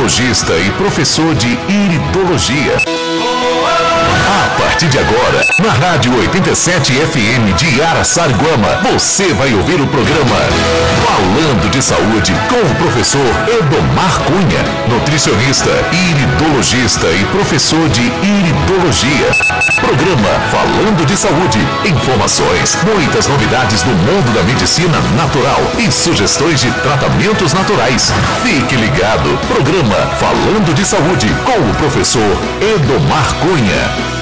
iridologista e professor de iridologia. A partir de agora, na Rádio 87 FM de Araçariguama, você vai ouvir o programa Falando de Saúde com o professor Edomar Cunha, nutricionista, iridologista e professor de iridologia. Programa Falando de Saúde, informações, muitas novidades do mundo da medicina natural e sugestões de tratamentos naturais. Fique ligado, programa Falando de Saúde com o professor Edomar Cunha.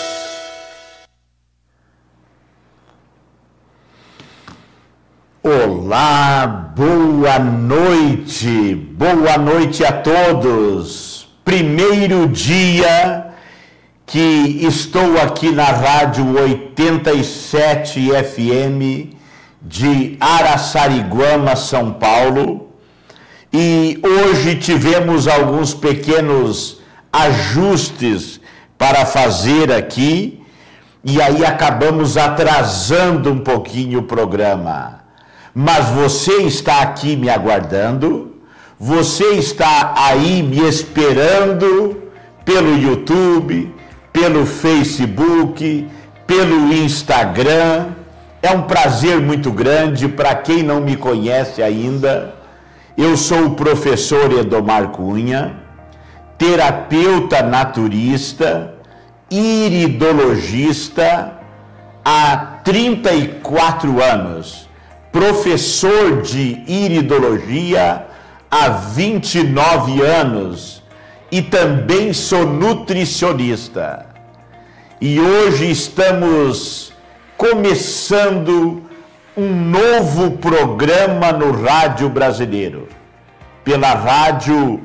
Olá, boa noite a todos. Primeiro dia que estou aqui na Rádio 87 FM de Araçariguama, São Paulo, e hoje tivemos alguns pequenos ajustes para fazer aqui, e aí acabamos atrasando um pouquinho o programa. Mas você está aqui me aguardando, você está aí me esperando pelo YouTube, pelo Facebook, pelo Instagram. É um prazer muito grande. Para quem não me conhece ainda, eu sou o professor Edomar Cunha, terapeuta naturista, iridologista há 34 anos. Professor de iridologia há 29 anos e também sou nutricionista. E hoje estamos começando um novo programa no rádio brasileiro, pela Rádio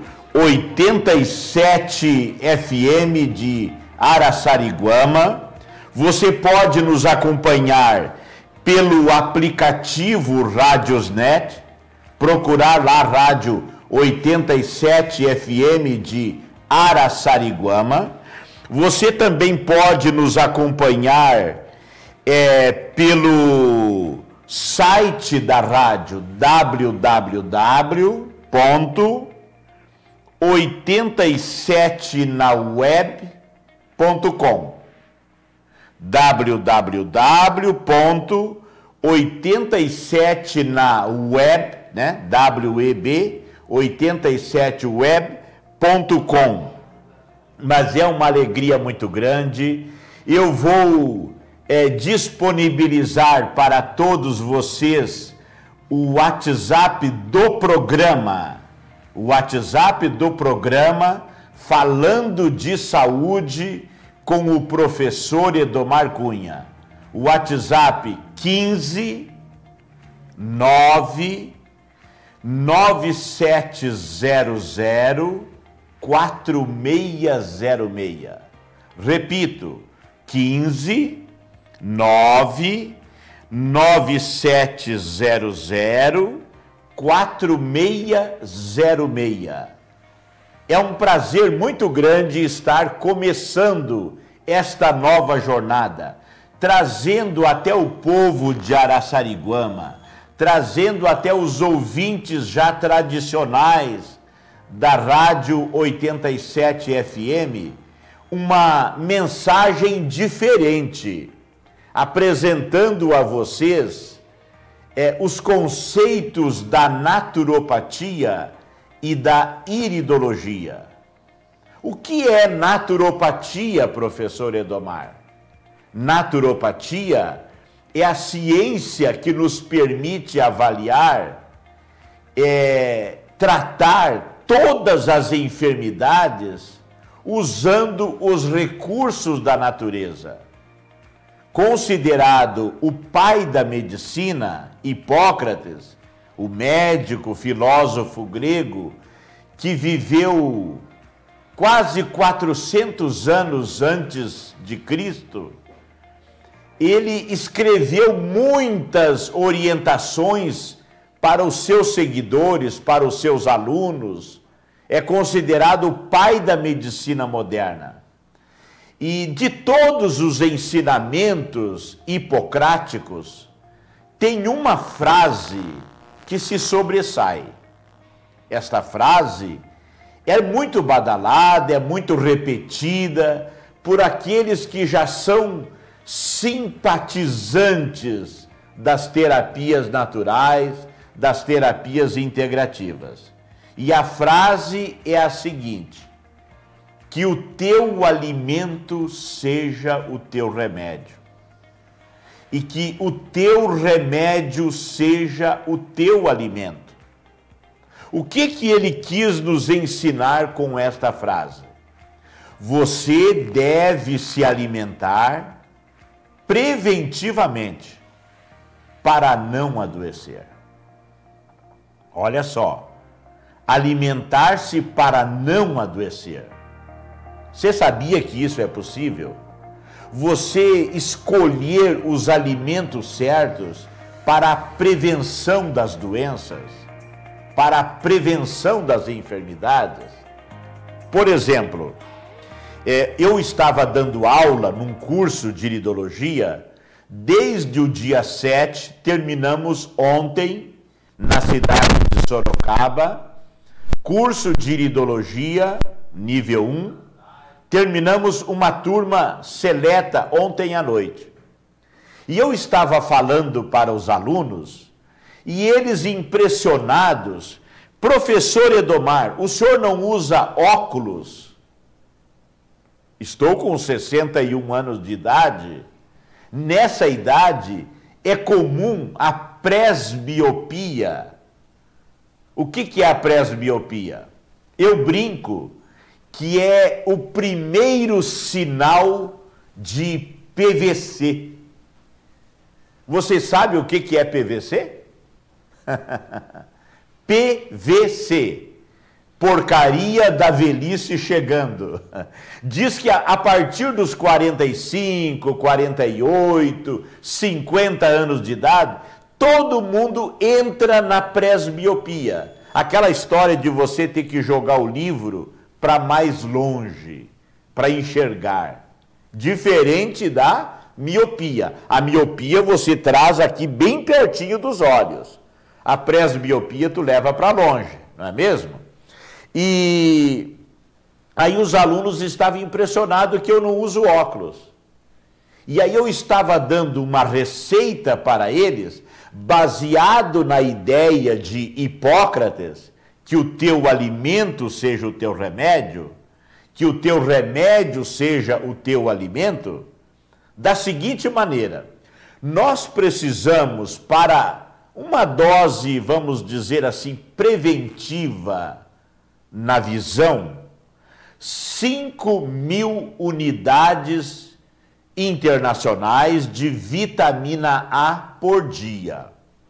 87 FM de Araçariguama. Você pode nos acompanhar pelo aplicativo Radiosnet, procurar lá Rádio 87 FM de Araçariguama. Você também pode nos acompanhar pelo site da rádio www.87naweb.com www.87naweb, né? WEB 87web.com. Mas é uma alegria muito grande. Eu vou disponibilizar para todos vocês o WhatsApp do programa. O WhatsApp do programa Falando de Saúde com o professor Edomar Cunha. O WhatsApp 15 9 9700 4606. Repito, 15 9 9700 4606. É um prazer muito grande estar começando esta nova jornada, trazendo até o povo de Araçariguama, trazendo até os ouvintes já tradicionais da Rádio 87 FM, uma mensagem diferente, apresentando a vocês os conceitos da naturopatia e da iridologia. O que é naturopatia, professor Edomar? Naturopatia é a ciência que nos permite avaliar, tratar todas as enfermidades usando os recursos da natureza. Considerado o pai da medicina, Hipócrates, o médico, filósofo grego, que viveu quase 400 anos antes de Cristo, ele escreveu muitas orientações para os seus seguidores, para os seus alunos. É considerado o pai da medicina moderna. E de todos os ensinamentos hipocráticos, tem uma frase que se sobressai. Esta frase é muito badalada, é muito repetida por aqueles que já são simpatizantes das terapias naturais, das terapias integrativas. E a frase é a seguinte: que o teu alimento seja o teu remédio. E que o teu remédio seja o teu alimento. O que ele quis nos ensinar com esta frase? Você deve se alimentar preventivamente para não adoecer. Olha só, alimentar-se para não adoecer. Você sabia que isso é possível? Você escolher os alimentos certos para a prevenção das doenças, para a prevenção das enfermidades. Por exemplo, eu estava dando aula num curso de iridologia desde o dia 7, terminamos ontem na cidade de Sorocaba, curso de iridologia, nível 1, terminamos uma turma seleta ontem à noite. E eu estava falando para os alunos, e eles impressionados: professor Edomar, o senhor não usa óculos? Estou com 61 anos de idade. Nessa idade é comum a presbiopia. O que é a presbiopia? Eu brinco que é o primeiro sinal de PVC. Você sabe o que é PVC? PVC. Porcaria da velhice chegando. Diz que a partir dos 45, 48, 50 anos de idade, todo mundo entra na presbiopia. Aquela história de você ter que jogar o livro para mais longe, para enxergar. Diferente da miopia. A miopia você traz aqui bem pertinho dos olhos. A presbiopia tu leva para longe, não é mesmo? E aí os alunos estavam impressionados que eu não uso óculos. E aí eu estava dando uma receita para eles, baseado na ideia de Hipócrates, que o teu alimento seja o teu remédio, que o teu remédio seja o teu alimento, da seguinte maneira: nós precisamos, para uma dose, vamos dizer assim, preventiva na visão, 5.000 unidades internacionais de vitamina A por dia.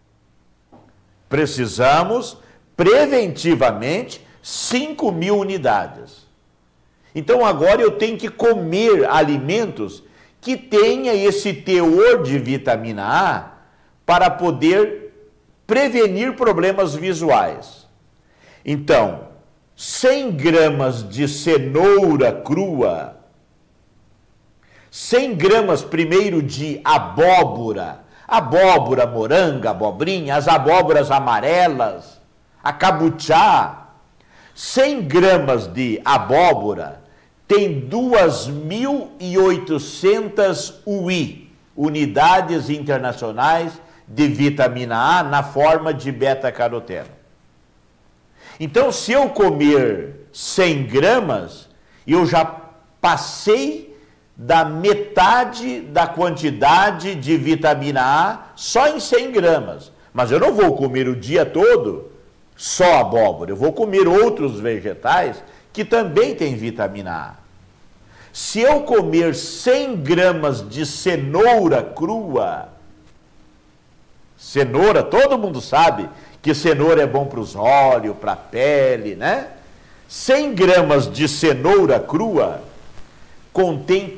Precisamos, preventivamente, 5.000 unidades. Então agora eu tenho que comer alimentos que tenha esse teor de vitamina A para poder prevenir problemas visuais. Então, 100 gramas de cenoura crua, 100 gramas primeiro de abóbora, abóbora, moranga, abobrinha, as abóboras amarelas, a kabuchá. 100 gramas de abóbora tem 2.800 UI, unidades internacionais de vitamina A na forma de beta-caroteno. Então, se eu comer 100 gramas, eu já passei da metade da quantidade de vitamina A só em 100 gramas. Mas eu não vou comer o dia todo só abóbora, eu vou comer outros vegetais que também têm vitamina A. Se eu comer 100 gramas de cenoura crua, cenoura, todo mundo sabe que cenoura é bom para os olhos, para a pele, né? 100 gramas de cenoura crua contém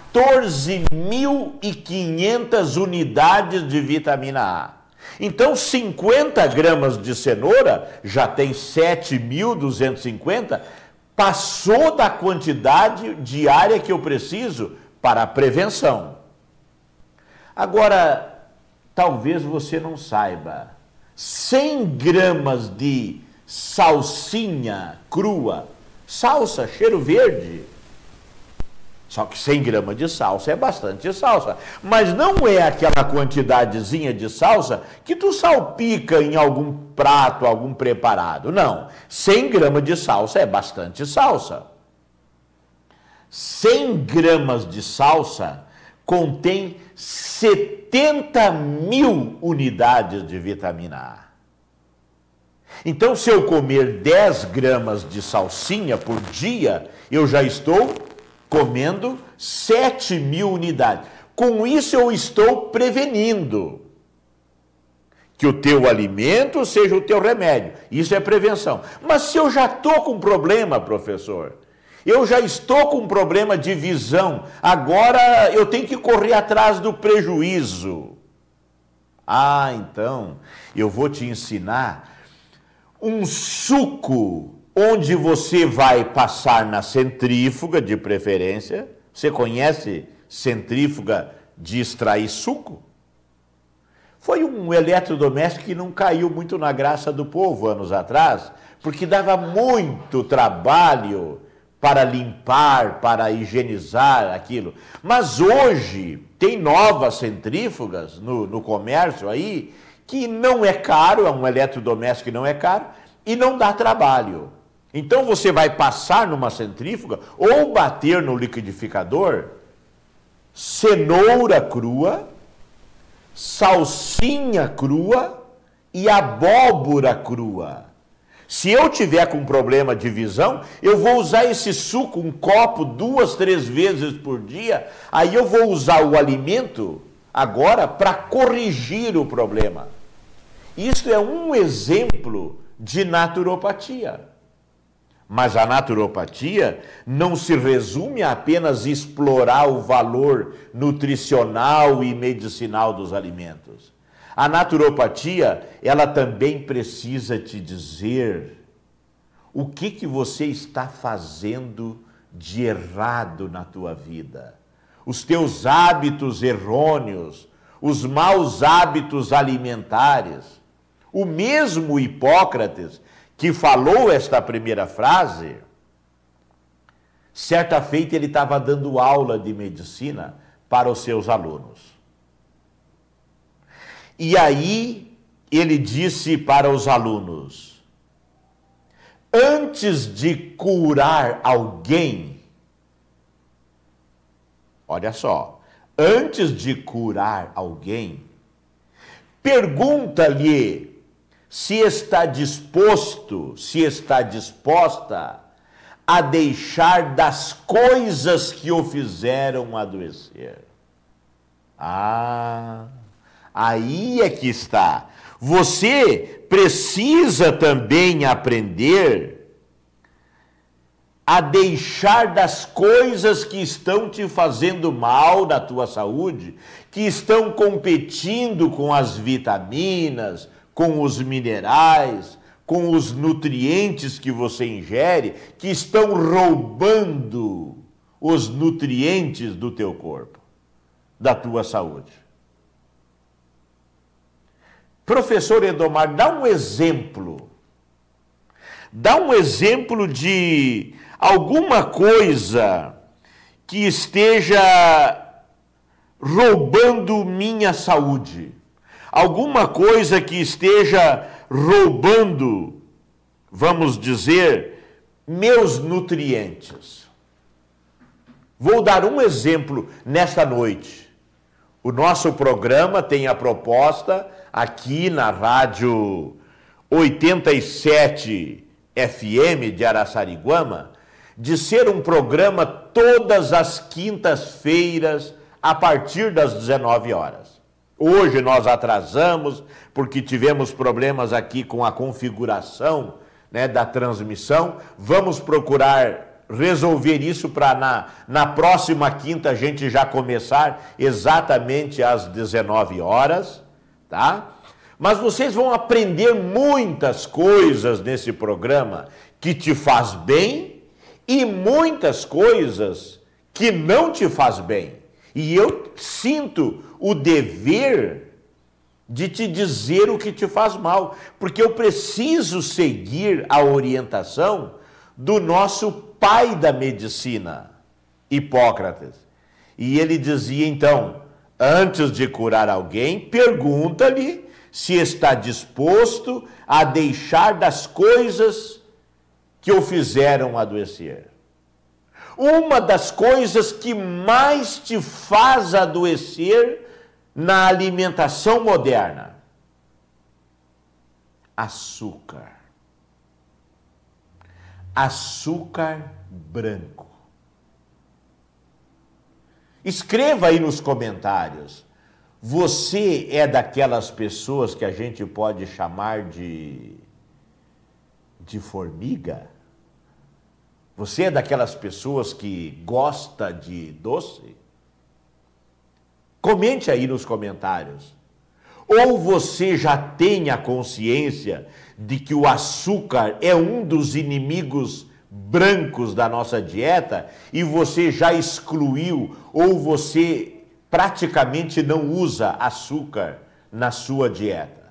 14.500 unidades de vitamina A. Então, 50 gramas de cenoura já tem 7.250, passou da quantidade diária que eu preciso para a prevenção. Agora, talvez você não saiba, 100 gramas de salsinha crua Salsa, cheiro verde. Só que 100 gramas de salsa é bastante salsa. Mas não é aquela quantidadezinha de salsa que tu salpica em algum prato, algum preparado. Não. 100 gramas de salsa é bastante salsa. 100 gramas de salsa contém 70 mil unidades de vitamina A. Então, se eu comer 10 gramas de salsinha por dia, eu já estou comendo 7 mil unidades. Com isso, eu estou prevenindo que o teu alimento seja o teu remédio. Isso é prevenção. Mas se eu já estou com problema, professor, eu já estou com problema de visão, agora eu tenho que correr atrás do prejuízo. Ah, então, eu vou te ensinar um suco onde você vai passar na centrífuga, de preferência. Você conhece centrífuga de extrair suco? Foi um eletrodoméstico que não caiu muito na graça do povo anos atrás, porque dava muito trabalho para limpar, para higienizar aquilo. Mas hoje tem novas centrífugas no comércio aí, que não é caro, é um eletrodoméstico que não é caro, e não dá trabalho. Então você vai passar numa centrífuga ou bater no liquidificador cenoura crua, salsinha crua e abóbora crua. Se eu tiver com problema de visão, eu vou usar esse suco, um copo, 2, 3 vezes por dia. Aí eu vou usar o alimento agora para corrigir o problema. Isso é um exemplo de naturopatia. Mas a naturopatia não se resume a apenas explorar o valor nutricional e medicinal dos alimentos. A naturopatia, ela também precisa te dizer o que você está fazendo de errado na tua vida. Os teus hábitos errôneos, os maus hábitos alimentares. O mesmo Hipócrates que falou esta primeira frase, certa feita ele estava dando aula de medicina para os seus alunos. E aí ele disse para os alunos: antes de curar alguém, olha só, antes de curar alguém, pergunta-lhe se está disposto, se está disposta a deixar das coisas que o fizeram adoecer. Ah, aí é que está. Você precisa também aprender a deixar das coisas que estão te fazendo mal na tua saúde, que estão competindo com as vitaminas, com os minerais, com os nutrientes que você ingere, que estão roubando os nutrientes do teu corpo, da tua saúde. Professor Edomar, dá um exemplo. Dá um exemplo de alguma coisa que esteja roubando minha saúde. Alguma coisa que esteja roubando, vamos dizer, meus nutrientes. Vou dar um exemplo nesta noite. O nosso programa tem a proposta, aqui na Rádio 87 FM de Araçariguama, de ser um programa todas as quintas-feiras, a partir das 19 horas. Hoje nós atrasamos, porque tivemos problemas aqui com a configuração, né, da transmissão. Vamos procurar resolver isso para na próxima quinta a gente já começar exatamente às 19 horas, tá? Mas vocês vão aprender muitas coisas nesse programa que te faz bem e muitas coisas que não te faz bem. E eu sinto o dever de te dizer o que te faz mal, porque eu preciso seguir a orientação do nosso pai da medicina, Hipócrates. E ele dizia então, antes de curar alguém, pergunta-lhe se está disposto a deixar das coisas que o fizeram adoecer. Uma das coisas que mais te faz adoecer na alimentação moderna: açúcar. Açúcar branco. Escreva aí nos comentários, você é daquelas pessoas que a gente pode chamar de formiga? Você é daquelas pessoas que gosta de doce? Comente aí nos comentários. Ou você já tem a consciência de que o açúcar é um dos inimigos brancos da nossa dieta e você já excluiu ou você praticamente não usa açúcar na sua dieta?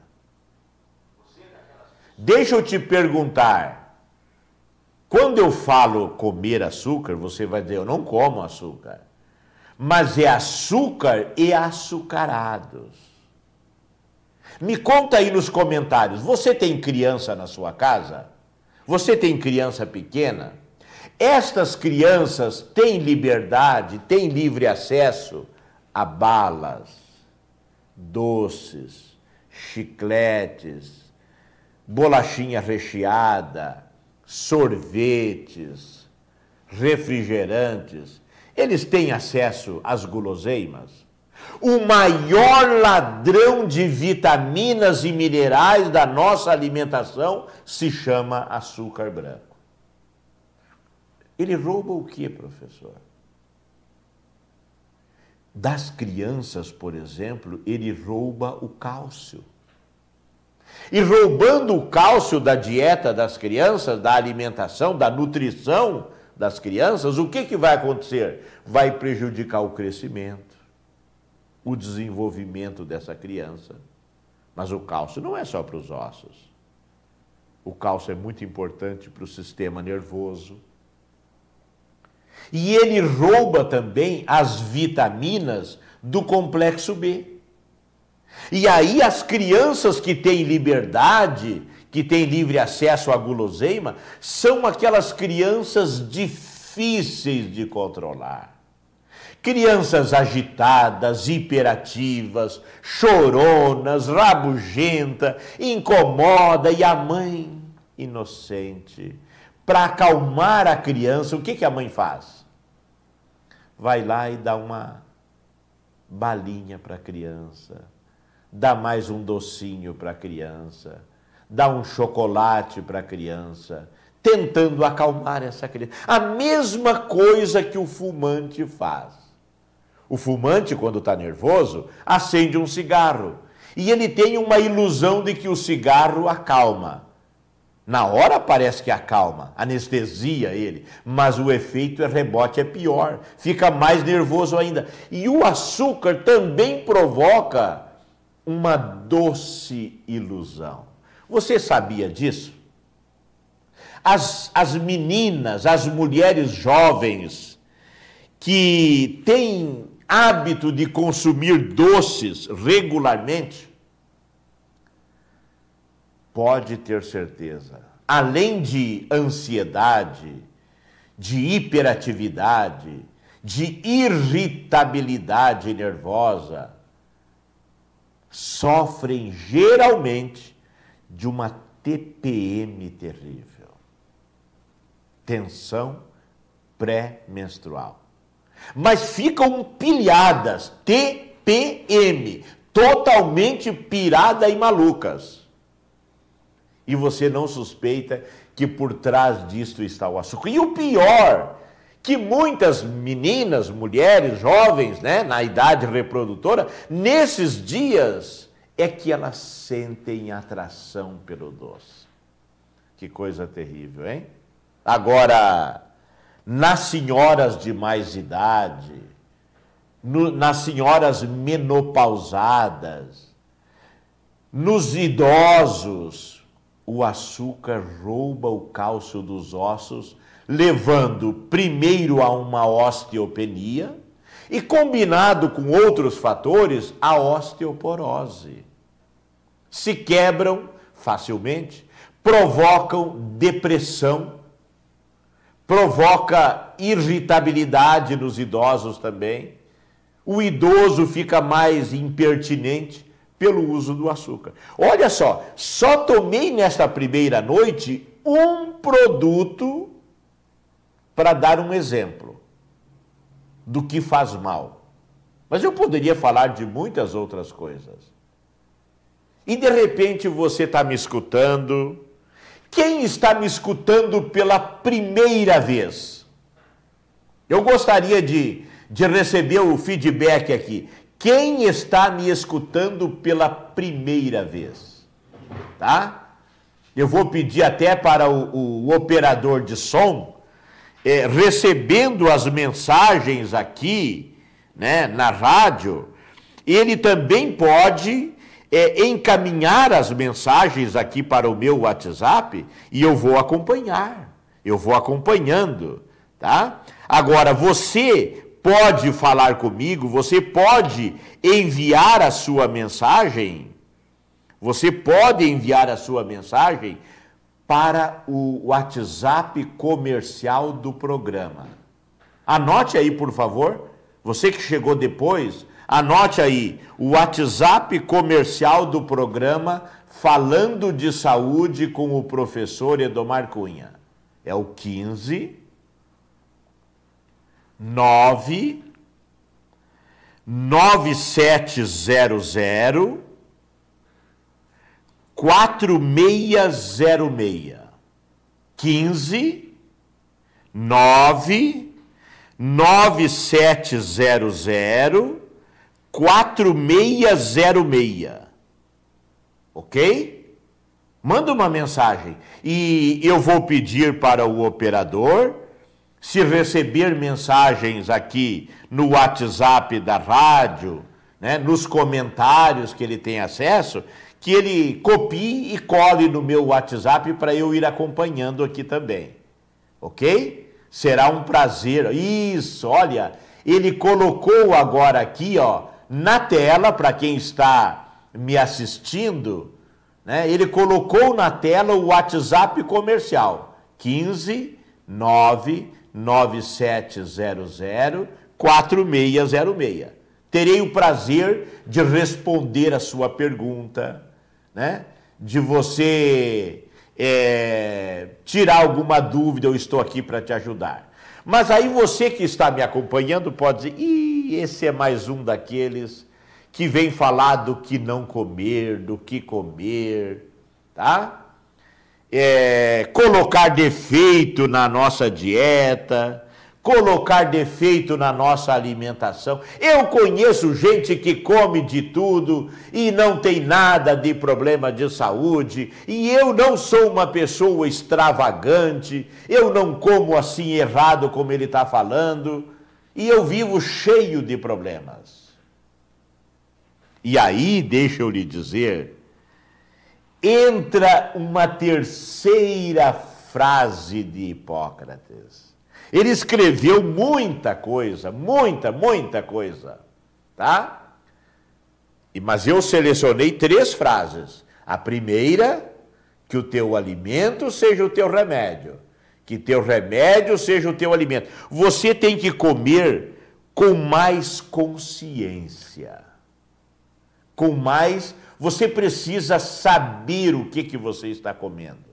Deixa eu te perguntar, quando eu falo comer açúcar, você vai dizer, eu não como açúcar. Mas é açúcar e açucarados. Me conta aí nos comentários, você tem criança na sua casa? Você tem criança pequena? Estas crianças têm liberdade, têm livre acesso a balas, doces, chicletes, bolachinha recheada, sorvetes, refrigerantes. Eles têm acesso às guloseimas. O maior ladrão de vitaminas e minerais da nossa alimentação se chama açúcar branco. Ele rouba o quê, professor? Das crianças, por exemplo, ele rouba o cálcio. E roubando o cálcio da dieta das crianças, da alimentação, da nutrição das crianças, o que vai acontecer? Vai prejudicar o crescimento, o desenvolvimento dessa criança. Mas o cálcio não é só para os ossos. O cálcio é muito importante para o sistema nervoso. E ele rouba também as vitaminas do complexo B. E aí as crianças que têm liberdade, que têm livre acesso à guloseima, são aquelas crianças difíceis de controlar. Crianças agitadas, hiperativas, choronas, rabugenta, incomoda, e a mãe inocente. Para acalmar a criança, o que a mãe faz? Vai lá e dá uma balinha para a criança, dá mais um docinho para a criança, dá um chocolate para a criança, tentando acalmar essa criança. A mesma coisa que o fumante faz. O fumante, quando está nervoso, acende um cigarro. E ele tem uma ilusão de que o cigarro acalma. Na hora parece que acalma, anestesia ele, mas o efeito é rebote, é pior, fica mais nervoso ainda. E o açúcar também provoca uma doce ilusão. Você sabia disso? As meninas, as mulheres jovens que têm hábito de consumir doces regularmente, pode ter certeza, além de ansiedade, de hiperatividade, de irritabilidade nervosa, sofrem geralmente de uma TPM terrível, tensão pré-menstrual. Mas ficam pilhadas, TPM, totalmente pirada e malucas. E você não suspeita que por trás disto está o açúcar. E o pior, que muitas meninas, mulheres, jovens, né, na idade reprodutora, nesses dias é que elas sentem atração pelo doce. Que coisa terrível, hein? Agora, nas senhoras de mais idade, nas senhoras menopausadas, nos idosos, o açúcar rouba o cálcio dos ossos levando primeiro a uma osteopenia e, combinado com outros fatores, a osteoporose. Se quebram facilmente, provocam depressão, provoca irritabilidade nos idosos também. O idoso fica mais impertinente pelo uso do açúcar. Olha só tomei nesta primeira noite um produto para dar um exemplo do que faz mal. Mas eu poderia falar de muitas outras coisas. E de repente você está me escutando. Quem está me escutando pela primeira vez? Eu gostaria de receber o feedback aqui. Quem está me escutando pela primeira vez? Tá? Eu vou pedir até para o operador de som, recebendo as mensagens aqui, né, na rádio, ele também pode encaminhar as mensagens aqui para o meu WhatsApp e eu vou acompanhar. Eu vou acompanhando, tá? Agora, você pode falar comigo, você pode enviar a sua mensagem, para o WhatsApp comercial do programa. Anote aí, por favor, você que chegou depois, anote aí, o WhatsApp comercial do programa Falando de Saúde com o professor Edomar Cunha. É o 15 9 9700 4606. 15 9 9700 4606. Ok? Manda uma mensagem e eu vou pedir para o operador, se receber mensagens aqui no WhatsApp da rádio, né, nos comentários que ele tem acesso, que ele copie e cole no meu WhatsApp para eu ir acompanhando aqui também. Ok? Será um prazer. Isso, olha, ele colocou agora aqui, ó, na tela, para quem está me assistindo, né, ele colocou na tela o WhatsApp comercial, 15 9 9700 4606. Terei o prazer de responder a sua pergunta, né? De você tirar alguma dúvida, eu estou aqui para te ajudar. Mas aí você que está me acompanhando pode dizer, esse é mais um daqueles que vem falar do que não comer, do que comer, tá? Colocar defeito na nossa dieta, colocar defeito na nossa alimentação. Eu conheço gente que come de tudo e não tem nada de problema de saúde, e eu não sou uma pessoa extravagante, eu não como assim errado como ele está falando, e eu vivo cheio de problemas. E aí, deixa eu lhe dizer, entra uma terceira frase de Hipócrates. Ele escreveu muita coisa, muita coisa, tá? Mas eu selecionei 3 frases. A primeira, que o teu alimento seja o teu remédio, que teu remédio seja o teu alimento. Você tem que comer com mais consciência, com mais... Você precisa saber o que você está comendo.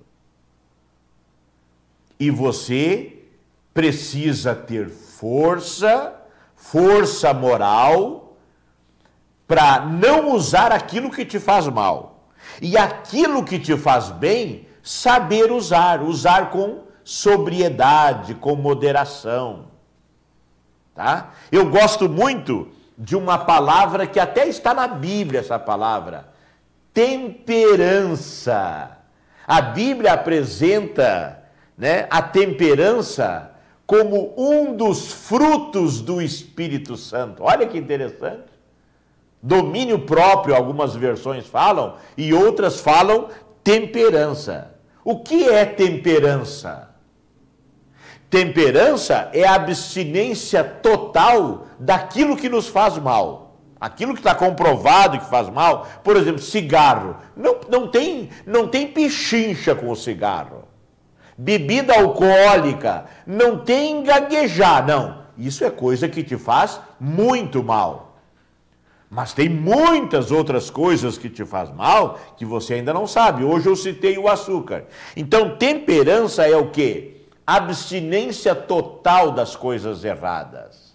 E você precisa ter força moral, para não usar aquilo que te faz mal. E aquilo que te faz bem, saber usar com sobriedade, com moderação. Tá? Eu gosto muito de uma palavra que até está na Bíblia, essa palavra, temperança. A Bíblia apresenta, né, a temperança como um dos frutos do Espírito Santo. Olha que interessante. Domínio próprio, algumas versões falam, e outras falam temperança. O que é temperança? Temperança é a abstinência total daquilo que nos faz mal. Aquilo que está comprovado que faz mal, por exemplo, cigarro. Não tem pechincha com o cigarro. Bebida alcoólica, não tem gaguejar, não. Isso é coisa que te faz muito mal. Mas tem muitas outras coisas que te faz mal que você ainda não sabe. Hoje eu citei o açúcar. Então, temperança é o quê? Abstinência total das coisas erradas.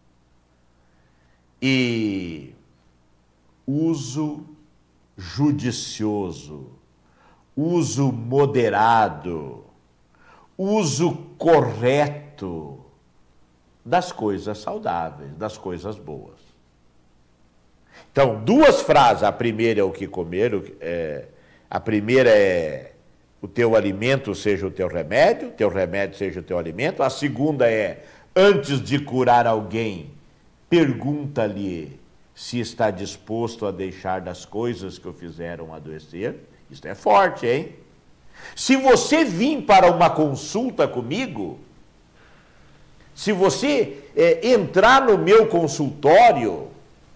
E uso judicioso, uso moderado, uso correto das coisas saudáveis, das coisas boas. Então, duas frases. A primeira é o que comer, a primeira é o teu alimento seja o teu remédio seja o teu alimento. A segunda é, antes de curar alguém, pergunta-lhe se está disposto a deixar das coisas que o fizeram adoecer. Isso é forte, hein? Se você vir para uma consulta comigo, se você entrar no meu consultório,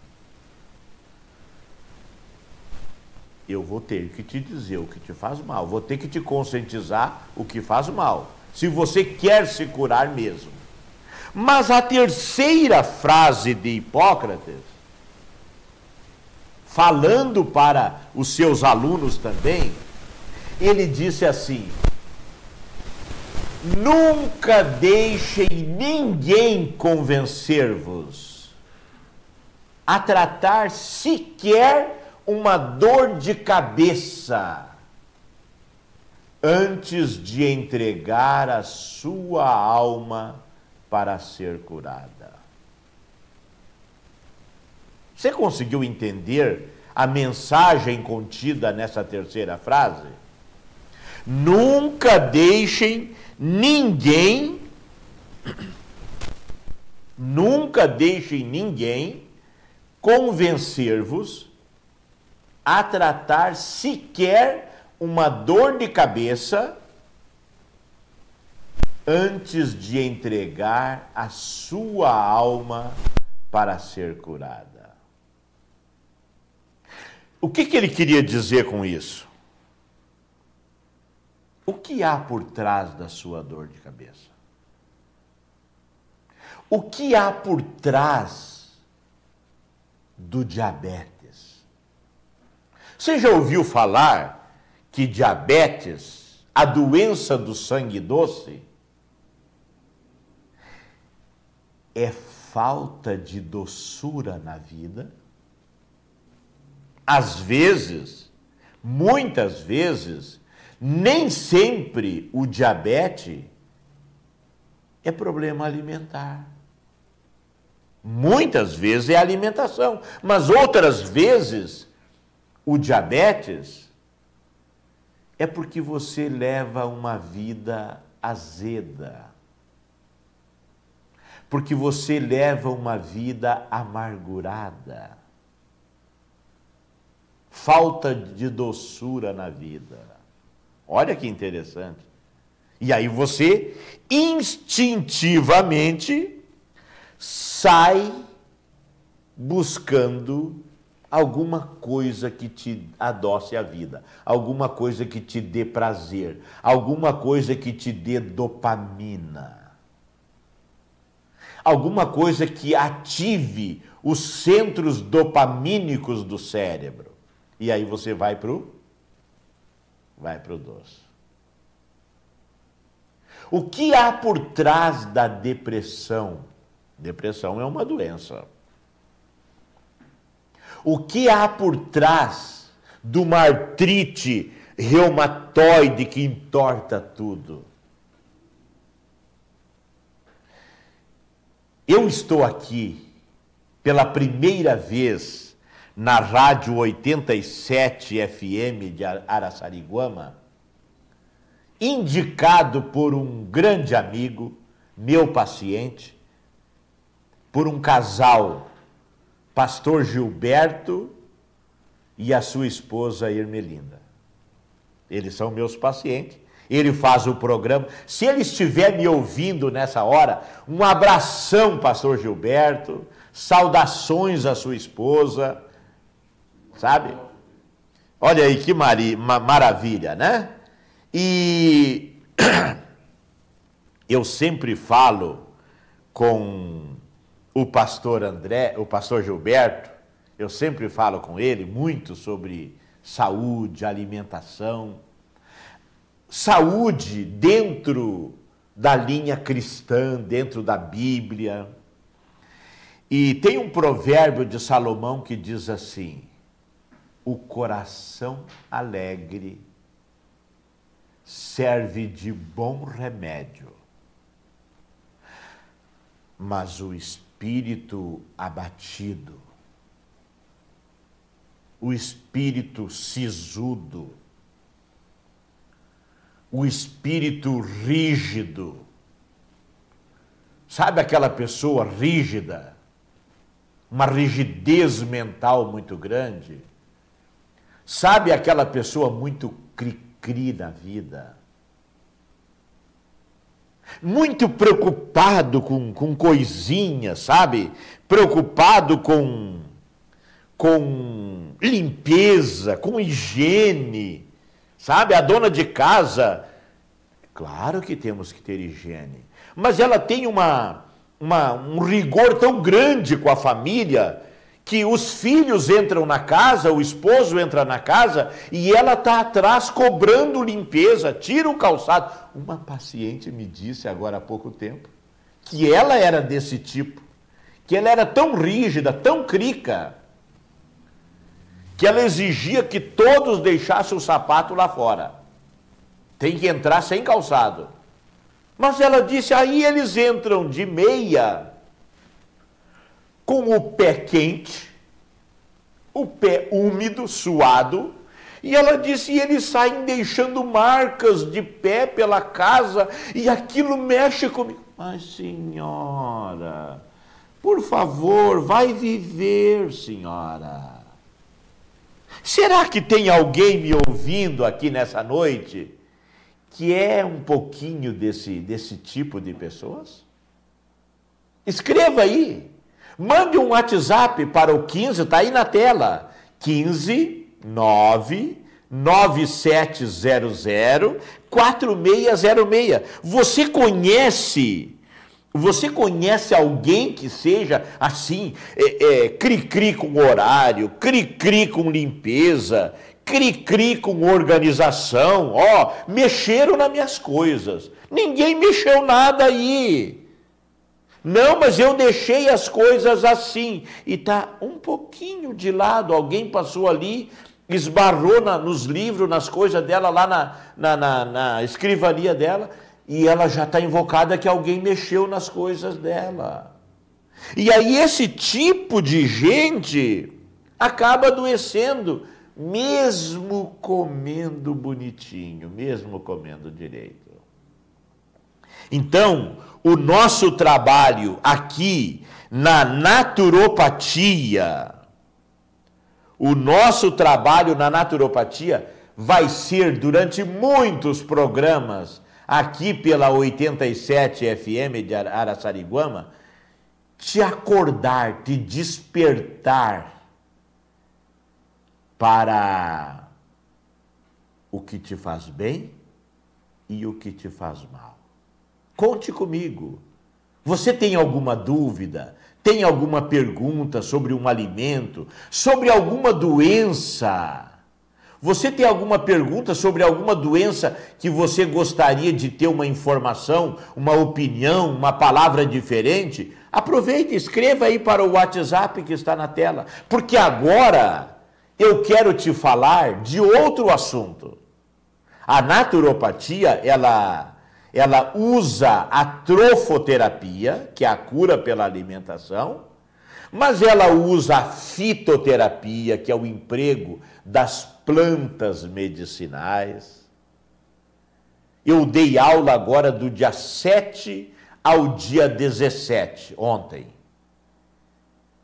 eu vou ter que te dizer o que te faz mal, vou ter que te conscientizar o que faz mal, se você quer se curar mesmo. Mas a terceira frase de Hipócrates, falando para os seus alunos também, ele disse assim: nunca deixem ninguém convencer-vos a tratar sequer uma dor de cabeça antes de entregar a sua alma para ser curada. Você conseguiu entender a mensagem contida nessa terceira frase? Nunca deixem ninguém convencer-vos a tratar sequer uma dor de cabeça antes de entregar a sua alma para ser curada. O que ele queria dizer com isso? O que há por trás da sua dor de cabeça? O que há por trás do diabetes? Você já ouviu falar que diabetes, a doença do sangue doce, é falta de doçura na vida? Às vezes, muitas vezes, nem sempre o diabetes é problema alimentar. Muitas vezes é alimentação, mas outras vezes o diabetes é porque você leva uma vida azeda, porque você leva uma vida amargurada, falta de doçura na vida. Olha que interessante. E aí você instintivamente sai buscando alguma coisa que te adoce a vida, alguma coisa que te dê prazer, alguma coisa que te dê dopamina, alguma coisa que ative os centros dopamínicos do cérebro. E aí você vai pro doce. O que há por trás da depressão? Depressão é uma doença. O que há por trás de uma artrite reumatoide que entorta tudo? Eu estou aqui pela primeira vez na Rádio 87 FM de Araçariguama, indicado por um grande amigo, meu paciente, por um casal, pastor Gilberto e a sua esposa Ermelinda. Eles são meus pacientes Ele faz o programa. Se ele estiver me ouvindo nessa hora, um abração, pastor Gilberto, saudações à sua esposa, sabe? Olha aí que maravilha, né? E eu sempre falo com o pastor André, o pastor Gilberto, eu sempre falo com ele muito sobre saúde, alimentação. Saúde dentro da linha cristã, dentro da Bíblia. E tem um provérbio de Salomão que diz assim: o coração alegre serve de bom remédio, mas o espírito abatido, o espírito sisudo, o espírito rígido, sabe aquela pessoa rígida, uma rigidez mental muito grande, sabe aquela pessoa muito cri-cri da vida, muito preocupado com coisinhas, sabe? Preocupado com limpeza, com higiene, sabe? A dona de casa, claro que temos que ter higiene, mas ela tem um rigor tão grande com a família, que os filhos entram na casa, o esposo entra na casa, e ela está atrás cobrando limpeza, tira o calçado. Uma paciente me disse agora há pouco tempo, que ela era desse tipo, que ela era tão rígida, tão crica, que ela exigia que todos deixassem o sapato lá fora. Tem que entrar sem calçado. Mas ela disse, aí eles entram de meia, com o pé quente, o pé úmido, suado, e ela disse, e eles saem deixando marcas de pé pela casa, e aquilo mexe comigo. Mas senhora, por favor, vai viver, senhora. Será que tem alguém me ouvindo aqui nessa noite que é um pouquinho desse tipo de pessoas? Escreva aí. Mande um WhatsApp para o 15, está aí na tela. 15 9 9700 4606. Você conhece alguém que seja assim, cri-cri com horário, cri-cri com limpeza, cri-cri com organização? Ó, mexeram nas minhas coisas. Ninguém mexeu nada aí. Não, mas eu deixei as coisas assim. E está um pouquinho de lado, alguém passou ali, esbarrou nos livros, nas coisas dela, lá na escrivaria dela, e ela já está invocada que alguém mexeu nas coisas dela. E aí esse tipo de gente acaba adoecendo, mesmo comendo bonitinho, mesmo comendo direito. Então, o nosso trabalho aqui na naturopatia, vai ser durante muitos programas, aqui pela 87 FM de Araçariguama, te acordar, te despertar para o que te faz bem e o que te faz mal. Conte comigo. Você tem alguma dúvida? Tem alguma pergunta sobre um alimento? Sobre alguma doença? Você tem alguma pergunta sobre alguma doença que você gostaria de ter uma informação, uma opinião, uma palavra diferente? Aproveite, escreva aí para o WhatsApp que está na tela. Porque agora eu quero te falar de outro assunto. A naturopatia, ela usa a trofoterapia, que é a cura pela alimentação, mas ela usa a fitoterapia, que é o emprego das plantas medicinais. Eu dei aula agora do dia 7 ao dia 17, ontem,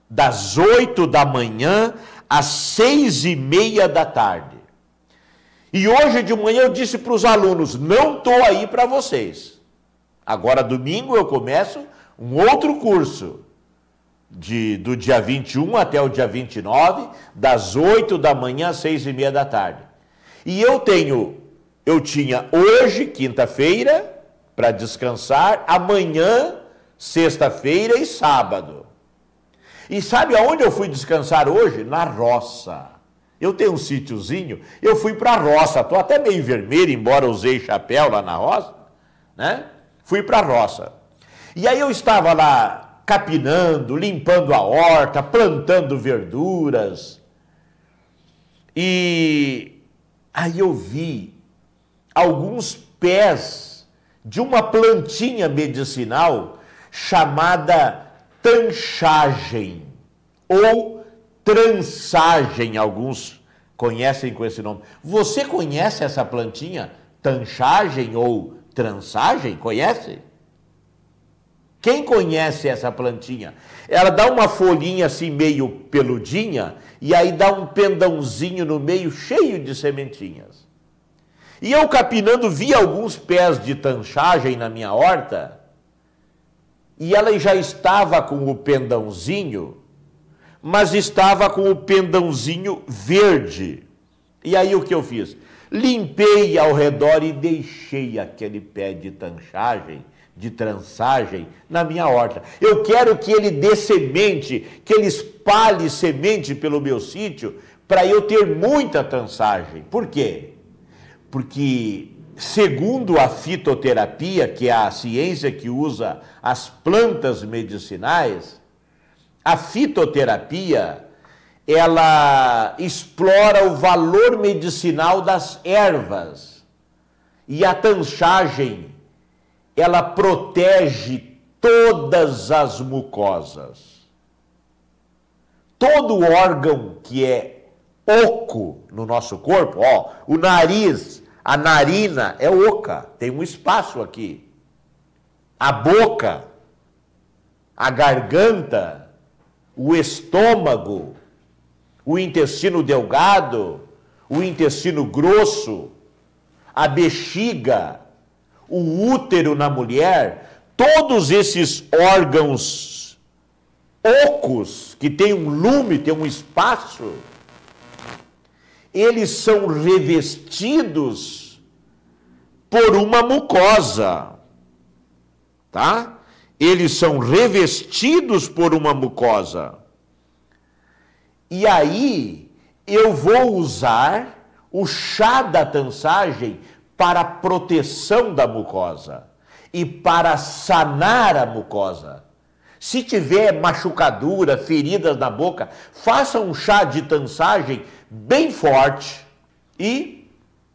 das 8 da manhã às 6:30 da tarde. E hoje de manhã eu disse para os alunos, não estou aí para vocês. Agora domingo eu começo um outro curso, do dia 21 até o dia 29, das 8 da manhã às 6:30 da tarde. E eu tinha hoje, quinta-feira, para descansar, amanhã, sexta-feira e sábado. E sabe aonde eu fui descansar hoje? Na roça. Eu tenho um sítiozinho, eu fui para a roça, estou até meio vermelho, embora usei chapéu lá na roça, né? Fui para a roça. E aí eu estava lá capinando, limpando a horta, plantando verduras. E aí eu vi alguns pés de uma plantinha medicinal chamada tanchagem ou transagem, alguns conhecem com esse nome. Você conhece essa plantinha? Tanchagem ou transagem? Conhece? Quem conhece essa plantinha? Ela dá uma folhinha assim meio peludinha e aí dá um pendãozinho no meio cheio de sementinhas. E eu capinando vi alguns pés de tanchagem na minha horta e ela já estava com o pendãozinho, mas estava com o pendãozinho verde. E aí o que eu fiz? Limpei ao redor e deixei aquele pé de tanchagem, de transagem, na minha horta. Eu quero que ele dê semente, que ele espalhe semente pelo meu sítio, para eu ter muita transagem. Por quê? Porque, segundo a fitoterapia, que é a ciência que usa as plantas medicinais, a fitoterapia, ela explora o valor medicinal das ervas. E a tanchagem, ela protege todas as mucosas. Todo órgão que é oco no nosso corpo, ó, o nariz, a narina é oca, tem um espaço aqui. A boca, a garganta, o estômago, o intestino delgado, o intestino grosso, a bexiga, o útero na mulher, todos esses órgãos ocos, que tem um lume, tem um espaço, eles são revestidos por uma mucosa, tá? Eles são revestidos por uma mucosa. E aí, eu vou usar o chá da tançagem para a proteção da mucosa e para sanar a mucosa. Se tiver machucadura, feridas na boca, faça um chá de tançagem bem forte e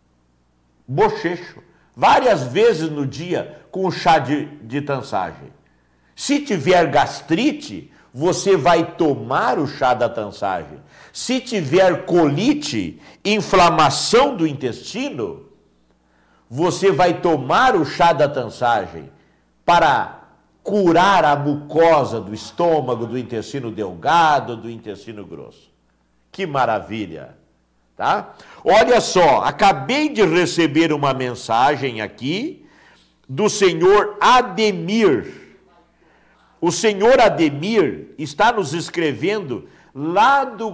bochecho, várias vezes no dia com o chá de tançagem. Se tiver gastrite, você vai tomar o chá da tançagem. Se tiver colite, inflamação do intestino, você vai tomar o chá da tançagem para curar a mucosa do estômago, do intestino delgado, do intestino grosso. Que maravilha, tá? Olha só, acabei de receber uma mensagem aqui do senhor Ademir. O senhor Ademir está nos escrevendo lá do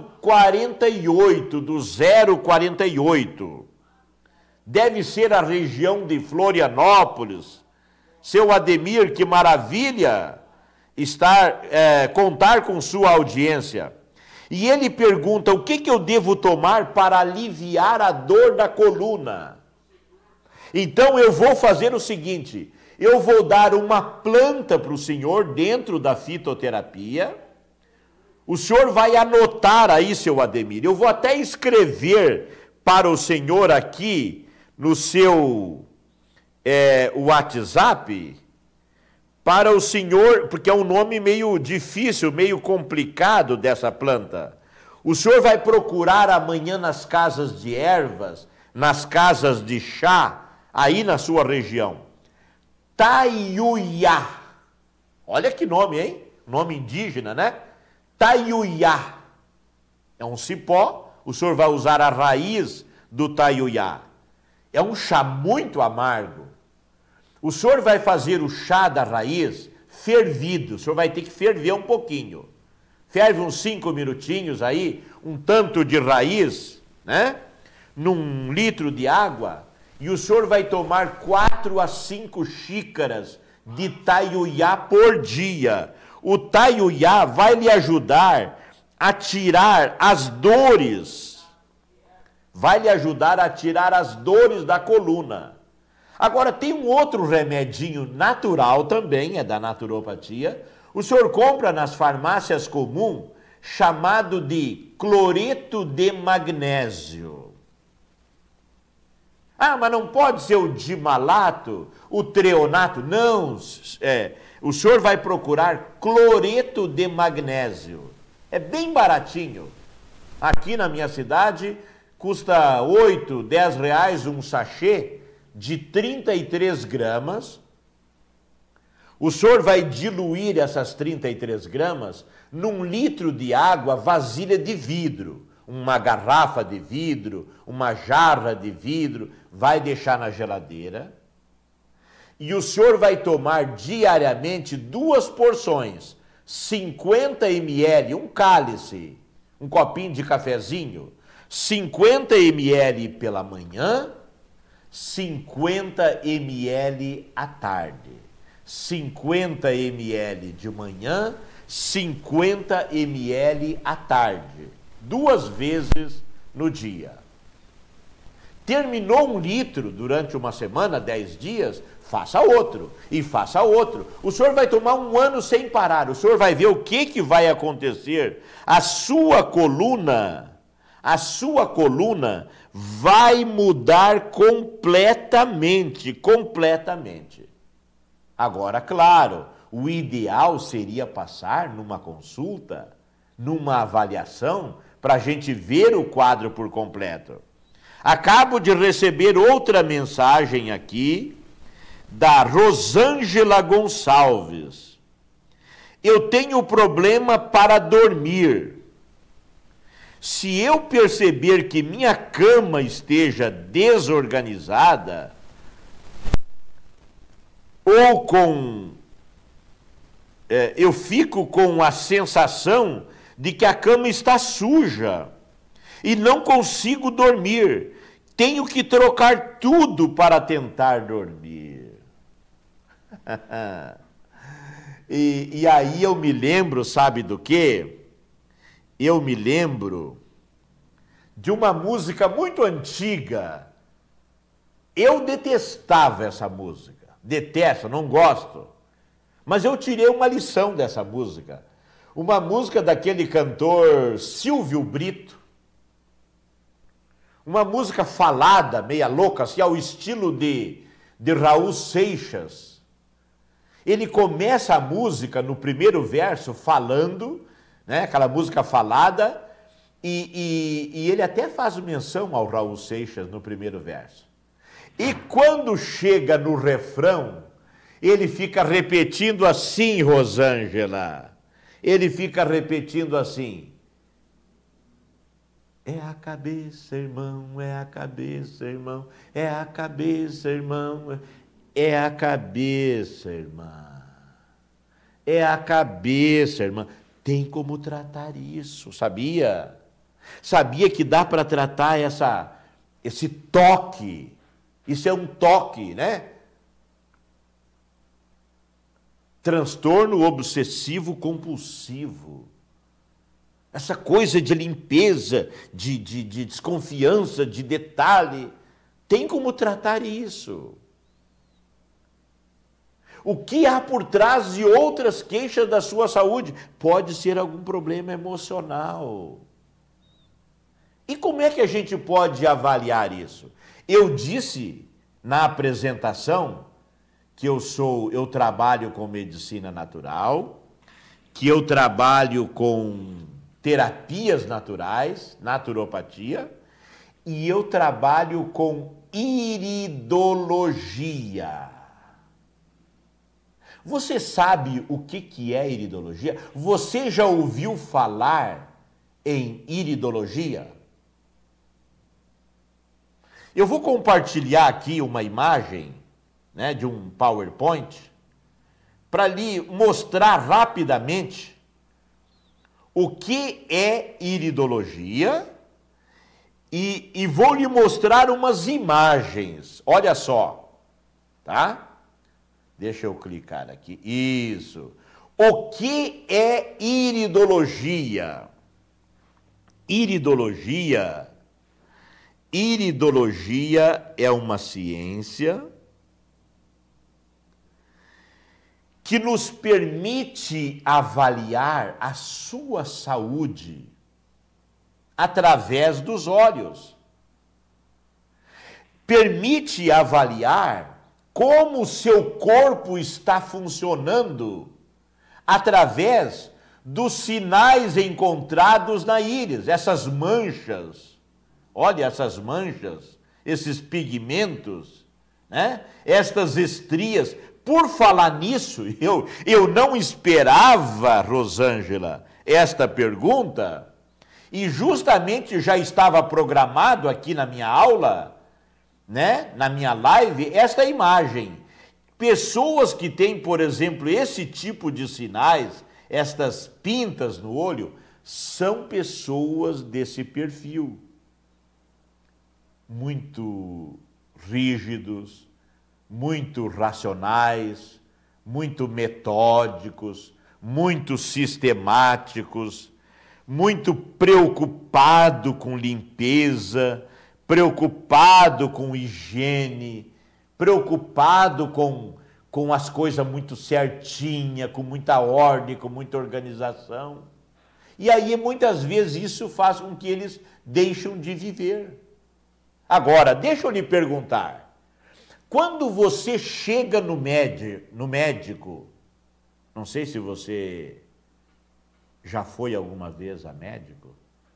48, do 048. Deve ser a região de Florianópolis. Seu Ademir, que maravilha contar com sua audiência. E ele pergunta, o que eu devo tomar para aliviar a dor da coluna? Então eu vou fazer o seguinte, eu vou dar uma planta para o senhor dentro da fitoterapia. O senhor vai anotar aí, seu Ademir. Eu vou até escrever para o senhor aqui no seu WhatsApp, para o senhor, porque é um nome meio difícil, meio complicado dessa planta. O senhor vai procurar amanhã nas casas de ervas, nas casas de chá, aí na sua região. Taiuiá. Olha que nome, hein? Nome indígena, né? Taiuiá. É um cipó. O senhor vai usar a raiz do taiuiá. é um chá muito amargo. O senhor vai fazer o chá da raiz fervido, o senhor vai ter que ferver um pouquinho. Ferve uns 5 minutinhos aí, um tanto de raiz, né? Num litro de água, e o senhor vai tomar 4 a 5 xícaras de taiuiá por dia. O taiuiá vai lhe ajudar a tirar as dores, vai lhe ajudar a tirar as dores da coluna. Agora, tem um outro remedinho natural também, é da naturopatia, o senhor compra nas farmácias comuns, chamado de cloreto de magnésio. Ah, mas não pode ser o dimalato, o treonato? Não, o senhor vai procurar cloreto de magnésio. É bem baratinho. Aqui na minha cidade, custa 8, 10 reais um sachê de 33 gramas. O senhor vai diluir essas 33 gramas num litro de água, vasilha de vidro. Uma garrafa de vidro, uma jarra de vidro, vai deixar na geladeira. E o senhor vai tomar diariamente 2 porções, 50 ml, um cálice, um copinho de cafezinho, 50 ml pela manhã, 50 ml à tarde. 50 ml de manhã, 50 ml à tarde. 2 vezes no dia. Terminou 1 litro durante uma semana, 10 dias, faça outro e faça outro. O senhor vai tomar 1 ano sem parar. O senhor vai ver o que vai acontecer. A sua coluna vai mudar completamente, completamente. Agora, claro, o ideal seria passar numa consulta, numa avaliação, para a gente ver o quadro por completo. Acabo de receber outra mensagem aqui, da Rosângela Gonçalves. Eu tenho problema para dormir. Se eu perceber que minha cama esteja desorganizada, ou eu fico com a sensação de que a cama está suja e não consigo dormir. Tenho que trocar tudo para tentar dormir. E aí eu me lembro, sabe do quê? Eu me lembro de uma música muito antiga. Eu detestava essa música. Detesto, não gosto. Mas eu tirei uma lição dessa música. Uma música daquele cantor Silvio Brito. Uma música falada, meia louca, assim, ao estilo de Raul Seixas. Ele começa a música no primeiro verso falando, né, aquela música falada, e ele até faz menção ao Raul Seixas no primeiro verso. E quando chega no refrão, ele fica repetindo assim, Rosângela. Ele fica repetindo assim. É a cabeça, irmão, é a cabeça, irmão, é a cabeça, irmão, é a cabeça, irmã. É a cabeça, irmã. Tem como tratar isso, sabia? Sabia que dá para tratar esse toque. Isso é um toque, né? Transtorno obsessivo compulsivo. Essa coisa de limpeza, de desconfiança, de detalhe. Tem como tratar isso. O que há por trás de outras queixas da sua saúde? Pode ser algum problema emocional. E como é que a gente pode avaliar isso? Eu disse na apresentação que eu trabalho com medicina natural, que eu trabalho com terapias naturais, naturopatia, e eu trabalho com iridologia. Você sabe o que é iridologia? Você já ouviu falar em iridologia? Eu vou compartilhar aqui uma imagem, né, de um PowerPoint, para lhe mostrar rapidamente o que é iridologia e vou lhe mostrar umas imagens. Olha só, tá? Deixa eu clicar aqui. Isso. O que é iridologia? Iridologia é uma ciência que nos permite avaliar a sua saúde através dos olhos. Permite avaliar como o seu corpo está funcionando através dos sinais encontrados na íris, essas manchas. Olha essas manchas, esses pigmentos, né? Estas estrias. Por falar nisso, eu não esperava, Rosângela, esta pergunta, e justamente já estava programado aqui na minha aula, né, na minha live, esta imagem. Pessoas que têm, por exemplo, esse tipo de sinais, estas pintas no olho, são pessoas desse perfil. Muito rígidos, muito racionais, muito metódicos, muito sistemáticos, muito preocupado com limpeza, preocupado com higiene, preocupado com as coisas muito certinhas, com muita ordem, com muita organização. E aí, muitas vezes, isso faz com que eles deixem de viver. Agora, deixa eu lhe perguntar. Quando você chega no médico, não sei se você já foi alguma vez a médico?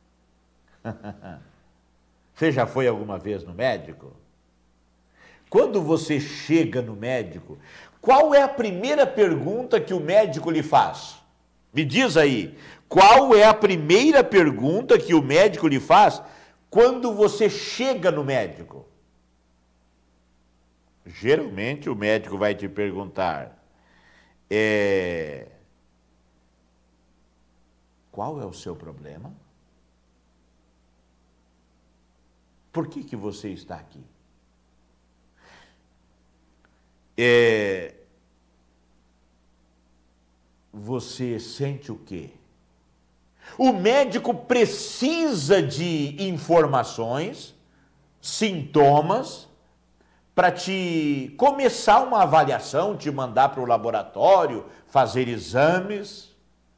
Você já foi alguma vez no médico? Quando você chega no médico, qual é a primeira pergunta que o médico lhe faz? Me diz aí, qual é a primeira pergunta que o médico lhe faz quando você chega no médico? Geralmente o médico vai te perguntar, qual é o seu problema? Por que você está aqui? Você sente o quê? O médico precisa de informações, sintomas, para te começar uma avaliação, te mandar para o laboratório, fazer exames.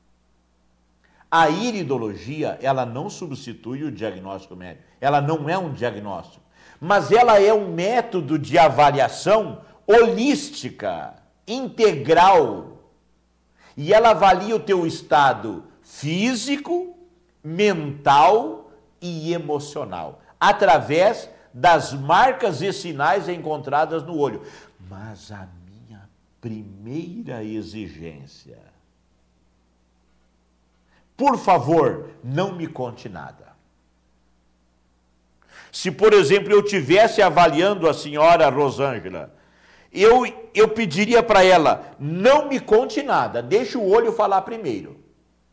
A iridologia, ela não substitui o diagnóstico médico. Ela não é um diagnóstico, mas ela é um método de avaliação holística, integral. E ela avalia o teu estado físico, mental e emocional, através das marcas e sinais encontradas no olho. Mas a minha primeira exigência, por favor, não me conte nada. Se, por exemplo, eu estivesse avaliando a senhora Rosângela, eu pediria para ela, não me conte nada, deixa o olho falar primeiro.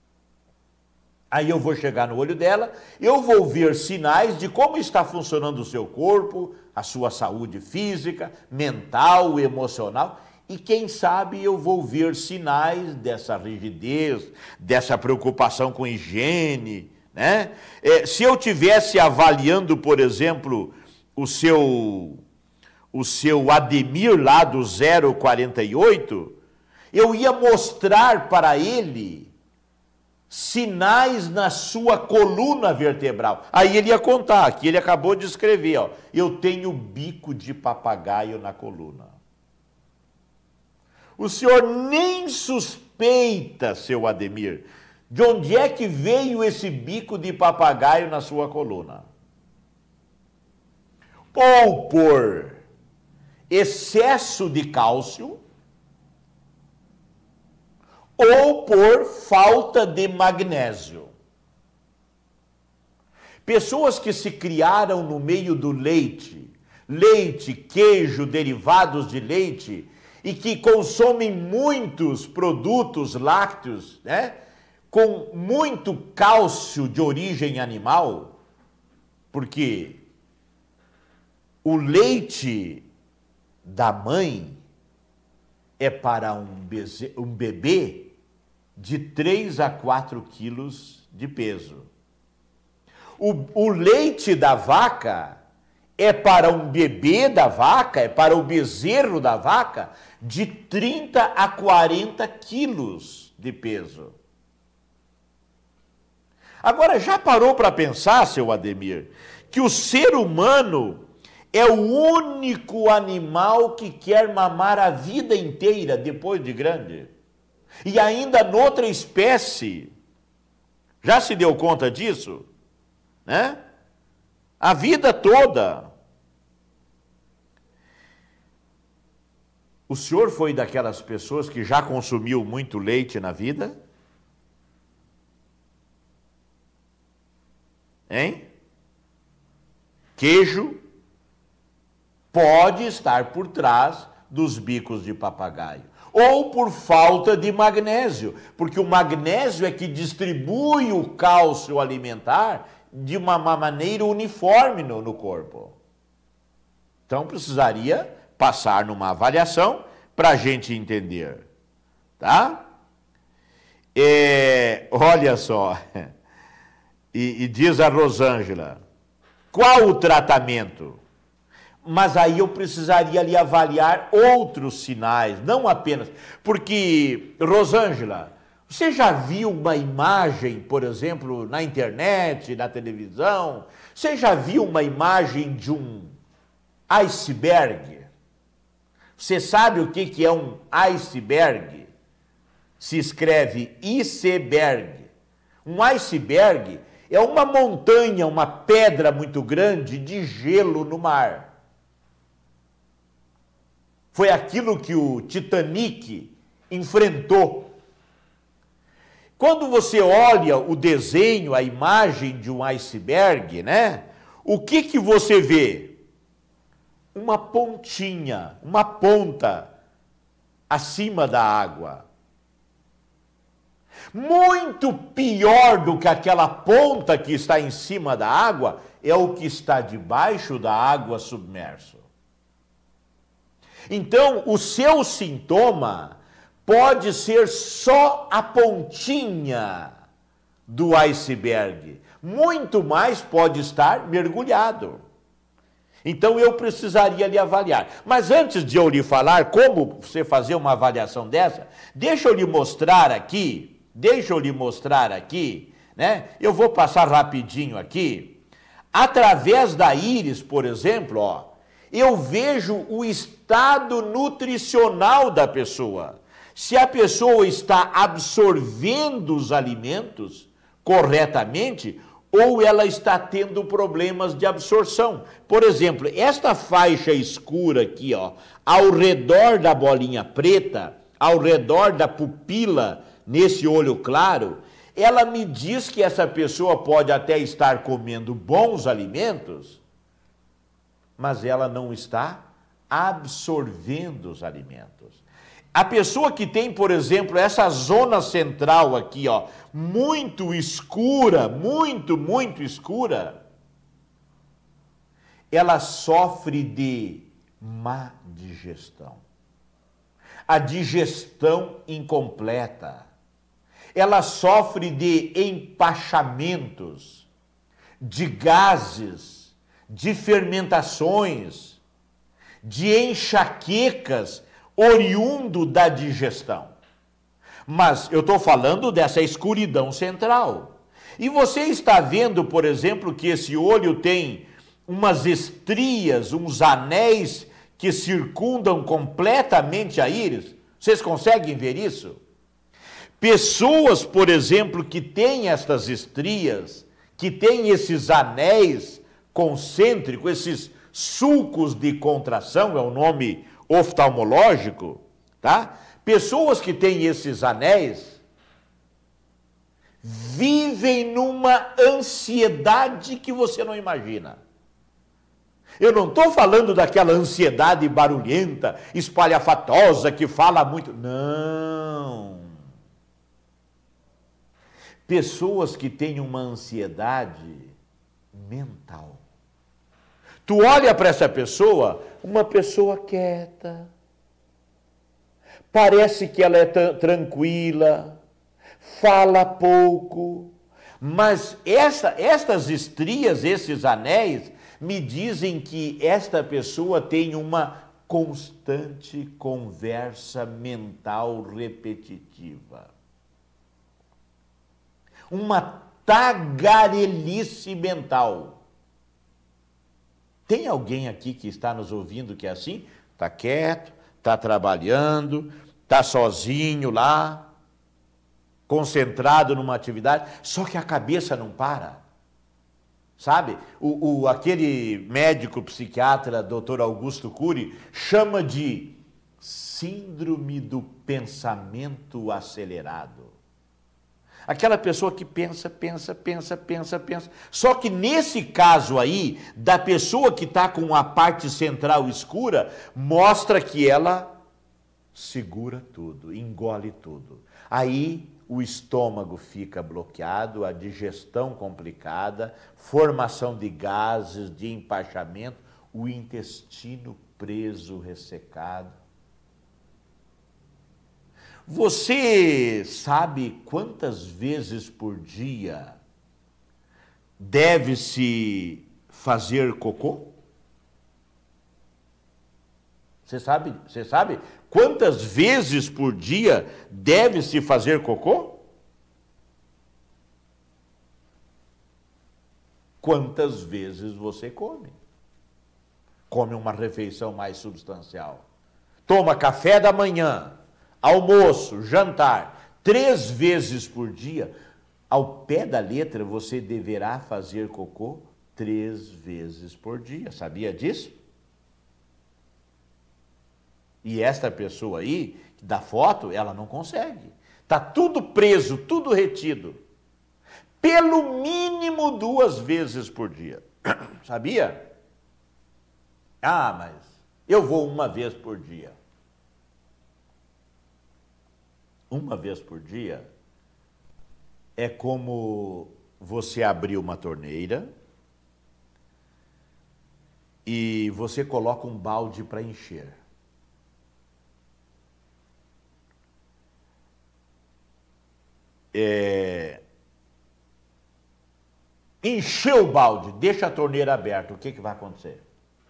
Aí eu vou chegar no olho dela, eu vou ver sinais de como está funcionando o seu corpo, a sua saúde física, mental, emocional, e quem sabe eu vou ver sinais dessa rigidez, dessa preocupação com higiene, né? Se eu tivesse avaliando, por exemplo, o seu Ademir lá do 048, eu ia mostrar para ele sinais na sua coluna vertebral. Aí ele ia contar, aqui ele acabou de escrever, ó, eu tenho bico de papagaio na coluna. O senhor nem suspeita, seu Ademir, de onde é que veio esse bico de papagaio na sua coluna. Ou por excesso de cálcio, ou por falta de magnésio. Pessoas que se criaram no meio do leite, leite, queijo, derivados de leite, e que consomem muitos produtos lácteos, né, com muito cálcio de origem animal, porque o leite da mãe é para um bebê de 3 a 4 quilos de peso. O leite da vaca é para um bebê da vaca, é para o bezerro da vaca, de 30 a 40 quilos de peso. Agora, já parou para pensar, seu Ademir, que o ser humano é o único animal que quer mamar a vida inteira depois de grande? E ainda noutra espécie. Já se deu conta disso? Né? A vida toda. O senhor foi daquelas pessoas que já consumiu muito leite na vida? Hein? Queijo pode estar por trás dos bicos de papagaio. Ou por falta de magnésio, porque o magnésio é que distribui o cálcio alimentar de uma maneira uniforme no corpo. Então precisaria passar numa avaliação para a gente entender, tá? Olha só, e diz a Rosângela, qual o tratamento? Mas aí eu precisaria ali avaliar outros sinais, não apenas, porque, Rosângela, você já viu uma imagem, por exemplo, na internet, na televisão? Você já viu uma imagem de um iceberg? Você sabe o que é um iceberg? Se escreve iceberg. Um iceberg é uma montanha, uma pedra muito grande de gelo no mar. Foi aquilo que o Titanic enfrentou. Quando você olha o desenho, a imagem de um iceberg, né? O que você vê? Uma pontinha, uma ponta acima da água. Muito pior do que aquela ponta que está em cima da água é o que está debaixo da água submerso. Então, o seu sintoma pode ser só a pontinha do iceberg. Muito mais pode estar mergulhado. Então, eu precisaria lhe avaliar. Mas antes de eu lhe falar como você fazer uma avaliação dessa, deixa eu lhe mostrar aqui, né? Eu vou passar rapidinho aqui. Através da íris, por exemplo, ó, eu vejo o estado nutricional da pessoa. Se a pessoa está absorvendo os alimentos corretamente ou ela está tendo problemas de absorção. Por exemplo, esta faixa escura aqui, ó, ao redor da bolinha preta, ao redor da pupila, nesse olho claro, ela me diz que essa pessoa pode até estar comendo bons alimentos, mas ela não está absorvendo os alimentos. A pessoa que tem, por exemplo, essa zona central aqui, ó, muito escura, muito escura, ela sofre de má digestão. A digestão incompleta. Ela sofre de empachamentos, de gases, de fermentações, de enxaquecas, oriundo da digestão. Mas eu estou falando dessa escuridão central. E você está vendo, por exemplo, que esse olho tem umas estrias, uns anéis que circundam completamente a íris. Vocês conseguem ver isso? Pessoas, por exemplo, que têm estas estrias, que têm esses anéis concêntricos, esses sulcos de contração, é o nome oftalmológico, tá? Pessoas que têm esses anéis vivem numa ansiedade que você não imagina. Eu não estou falando daquela ansiedade barulhenta, espalhafatosa, que fala muito. Não. Pessoas que têm uma ansiedade mental. Tu olha para essa pessoa, uma pessoa quieta, parece que ela é tranquila, fala pouco, mas estas estrias, esses anéis, me dizem que esta pessoa tem uma constante conversa mental repetitiva. Uma tagarelice mental. Tem alguém aqui que está nos ouvindo que é assim? Está quieto, está trabalhando, está sozinho lá, concentrado numa atividade, só que a cabeça não para. Sabe? Aquele médico psiquiatra, Dr. Augusto Cury, chama de síndrome do pensamento acelerado. Aquela pessoa que pensa. Só que nesse caso aí, da pessoa que está com a parte central escura, mostra que ela segura tudo, engole tudo. Aí o estômago fica bloqueado, a digestão complicada, formação de gases, de empachamento, o intestino preso, ressecado. Você sabe quantas vezes por dia deve-se fazer cocô? Você sabe quantas vezes por dia deve-se fazer cocô? Quantas vezes você come? Come uma refeição mais substancial. Toma café da manhã, almoço, jantar, 3 vezes por dia. Ao pé da letra, você deverá fazer cocô 3 vezes por dia. Sabia disso? E esta pessoa aí, da foto, ela não consegue. Está tudo preso, tudo retido. Pelo mínimo 2 vezes por dia. Sabia? Ah, mas eu vou 1 vez por dia. 1 vez por dia é como você abrir uma torneira e você coloca um balde para encher. Encheu o balde, deixa a torneira aberta, o que vai acontecer?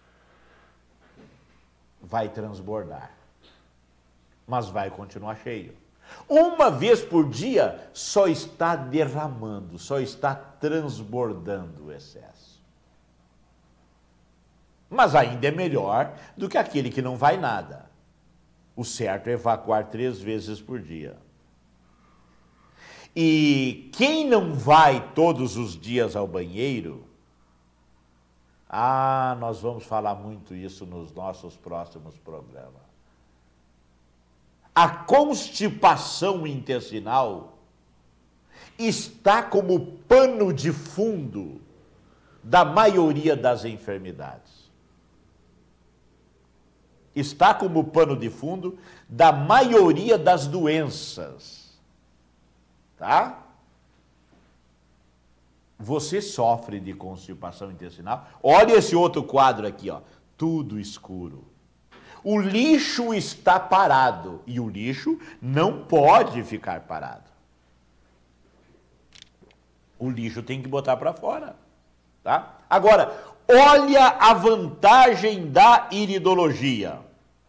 Vai transbordar, mas vai continuar cheio. 1 vez por dia só está derramando, só está transbordando o excesso. Mas ainda é melhor do que aquele que não vai nada. O certo é evacuar 3 vezes por dia. E quem não vai todos os dias ao banheiro, nós vamos falar muito isso nos nossos próximos programas. A constipação intestinal está como pano de fundo da maioria das enfermidades. Está como pano de fundo da maioria das doenças. Tá? Você sofre de constipação intestinal? Olha esse outro quadro aqui, ó. Tudo escuro. O lixo está parado e o lixo não pode ficar parado. O lixo tem que botar para fora, tá? Agora, olha a vantagem da iridologia.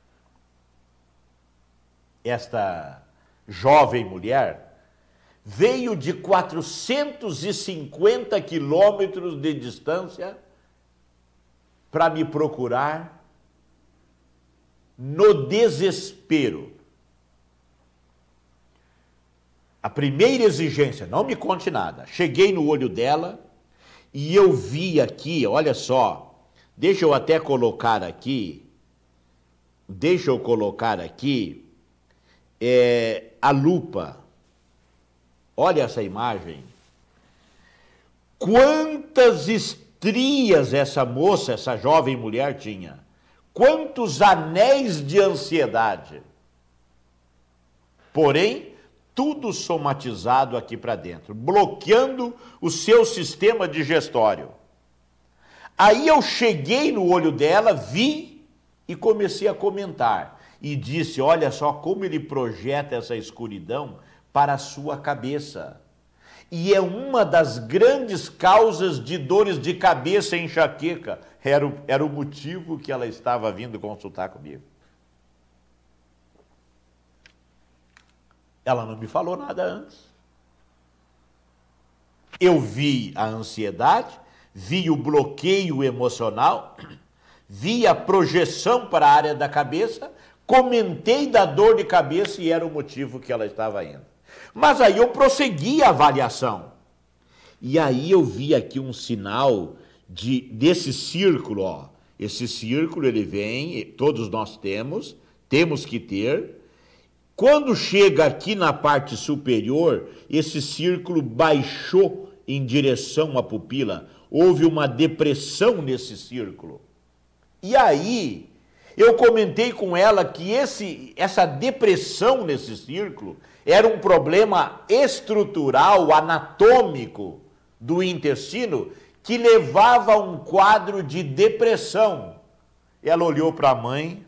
Esta jovem mulher veio de 450 quilômetros de distância para me procurar no desespero. A primeira exigência, não me conte nada. Cheguei no olho dela e eu vi aqui, olha só, deixa eu colocar aqui a lupa. Olha essa imagem. Quantas trias essa moça, essa jovem mulher tinha? Quantos anéis de ansiedade? Porém, tudo somatizado aqui para dentro, bloqueando o seu sistema digestório. Aí eu cheguei no olho dela, vi e comecei a comentar. E disse, olha só como ele projeta essa escuridão para a sua cabeça. E é uma das grandes causas de dores de cabeça e enxaqueca. Era o motivo que ela estava vindo consultar comigo. Ela não me falou nada antes. Eu vi a ansiedade, vi o bloqueio emocional, vi a projeção para a área da cabeça, comentei da dor de cabeça e era o motivo que ela estava indo. Mas aí eu prossegui a avaliação. E aí eu vi aqui um sinal desse círculo, ó. Esse círculo ele vem, todos nós temos que ter. Quando chega aqui na parte superior, esse círculo baixou em direção à pupila. Houve uma depressão nesse círculo. E aí, eu comentei com ela que essa depressão nesse círculo era um problema estrutural, anatômico do intestino que levava a um quadro de depressão. Ela olhou para a mãe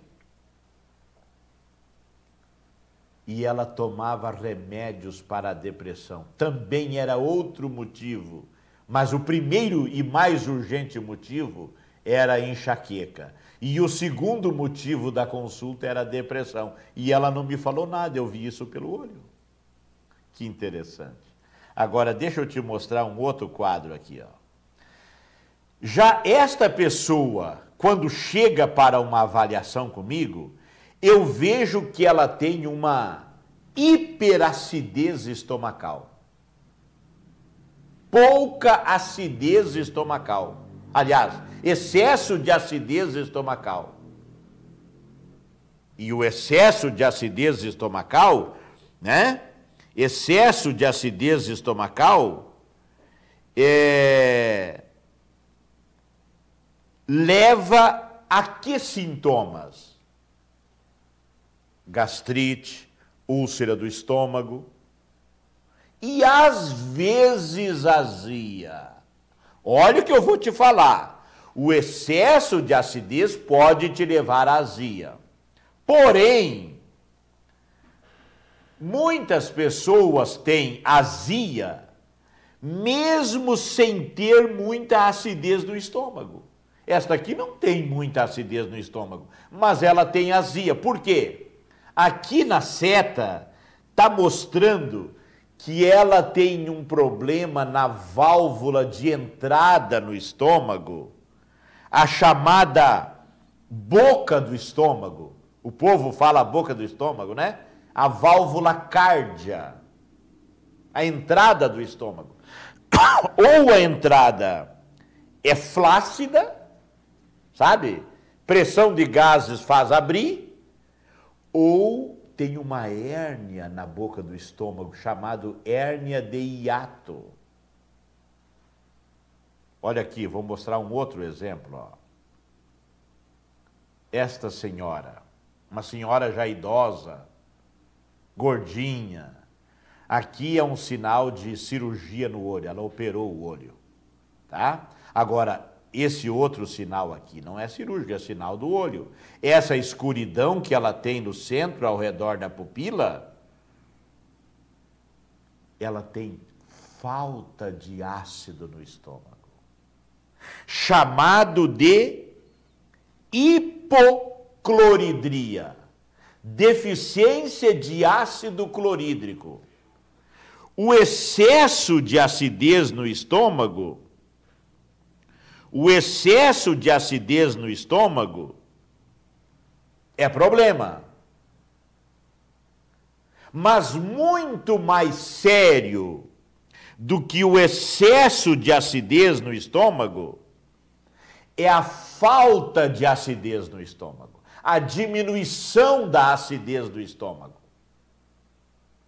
e ela tomava remédios para a depressão. Também era outro motivo, mas o primeiro e mais urgente motivo era a enxaqueca. E o segundo motivo da consulta era a depressão. E ela não me falou nada, eu vi isso pelo olho. Que interessante. Agora, deixa eu te mostrar um outro quadro aqui, ó. Já esta pessoa, quando chega para uma avaliação comigo, eu vejo que ela tem uma hiperacidez estomacal. Pouca acidez estomacal. Aliás, excesso de acidez estomacal. E o excesso de acidez estomacal, né? Excesso de acidez estomacal leva a que sintomas? Gastrite, úlcera do estômago e às vezes azia. Olha o que eu vou te falar. O excesso de acidez pode te levar à azia. Porém, muitas pessoas têm azia mesmo sem ter muita acidez no estômago. Esta aqui não tem muita acidez no estômago, mas ela tem azia. Por quê? Aqui na seta está mostrando que ela tem um problema na válvula de entrada no estômago, a chamada boca do estômago. O povo fala a boca do estômago, né? A válvula cárdia, a entrada do estômago. Ou a entrada é flácida, sabe? Pressão de gases faz abrir, ou tem uma hérnia na boca do estômago, chamado hérnia de hiato. Olha aqui, vou mostrar um outro exemplo. Ó. Esta senhora, uma senhora já idosa, gordinha, aqui é um sinal de cirurgia no olho, ela operou o olho, tá? Agora, esse outro sinal aqui não é cirúrgico, é sinal do olho. Essa escuridão que ela tem no centro, ao redor da pupila, ela tem falta de ácido no estômago, chamado de hipocloridria, deficiência de ácido clorídrico. O excesso de acidez no estômago, é problema. Mas muito mais sério do que o excesso de acidez no estômago é a falta de acidez no estômago, a diminuição da acidez do estômago.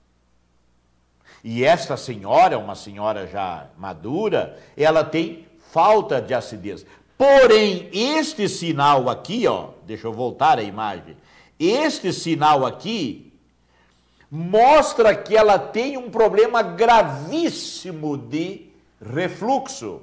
E esta senhora, uma senhora já madura, ela tem falta de acidez. Porém, este sinal aqui, ó, deixa eu voltar a imagem. Este sinal aqui mostra que ela tem um problema gravíssimo de refluxo.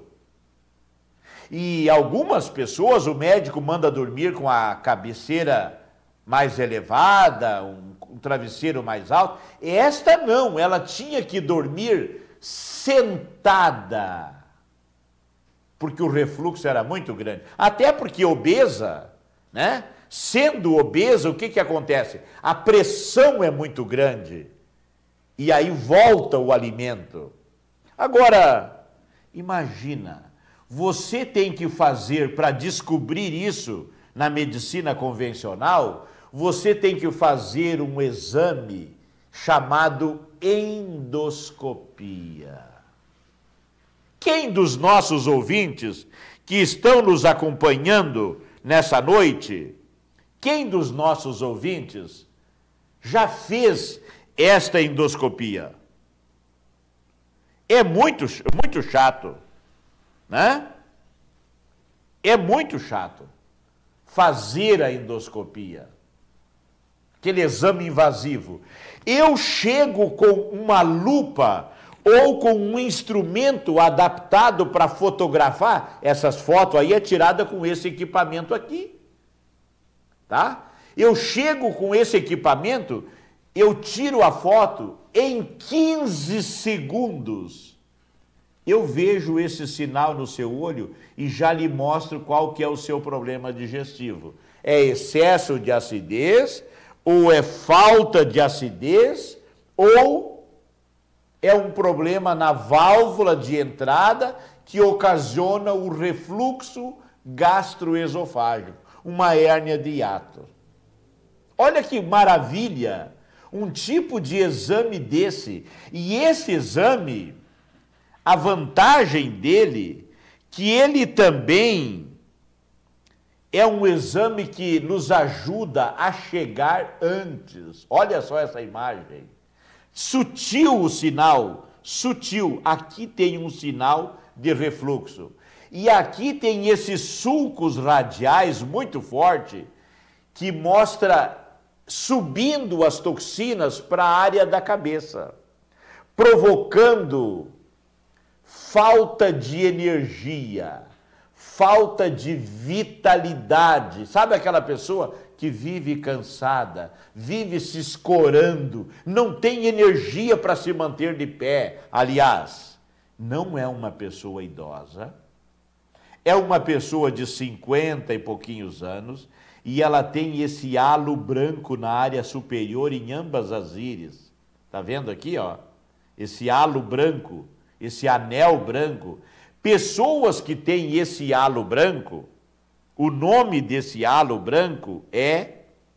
E algumas pessoas, o médico manda dormir com a cabeceira mais elevada, um travesseiro mais alto. Esta não, ela tinha que dormir sentada, porque o refluxo era muito grande. Até porque obesa, né? Sendo obesa, o que acontece? A pressão é muito grande e aí volta o alimento. Agora, imagina, você tem que fazer, para descobrir isso na medicina convencional, você tem que fazer um exame chamado endoscopia. Quem dos nossos ouvintes que estão nos acompanhando nessa noite, quem dos nossos ouvintes já fez esta endoscopia? É muito chato, né? É muito chato fazer a endoscopia, aquele exame invasivo. Eu chego com uma lupa ou com um instrumento adaptado para fotografar. Essas fotos aí é tirada com esse equipamento aqui, tá? Eu chego com esse equipamento, eu tiro a foto em 15 segundos. Eu vejo esse sinal no seu olho e já lhe mostro qual que é o seu problema digestivo. É excesso de acidez, ou é falta de acidez, ou é um problema na válvula de entrada que ocasiona o refluxo gastroesofágico, uma hérnia de hiato. Olha que maravilha, um tipo de exame desse. E esse exame, a vantagem dele, que ele também é um exame que nos ajuda a chegar antes. Olha só essa imagem. Sutil o sinal, sutil. Aqui tem um sinal de refluxo. E aqui tem esses sulcos radiais muito forte que mostra subindo as toxinas para a área da cabeça, provocando falta de energia, falta de vitalidade. Sabe aquela pessoa que vive cansada, vive se escorando, não tem energia para se manter de pé? Aliás, não é uma pessoa idosa, é uma pessoa de 50 e pouquinhos anos, e ela tem esse halo branco na área superior em ambas as íris. Tá vendo aqui, ó? Esse halo branco, esse anel branco. Pessoas que têm esse halo branco, o nome desse halo branco é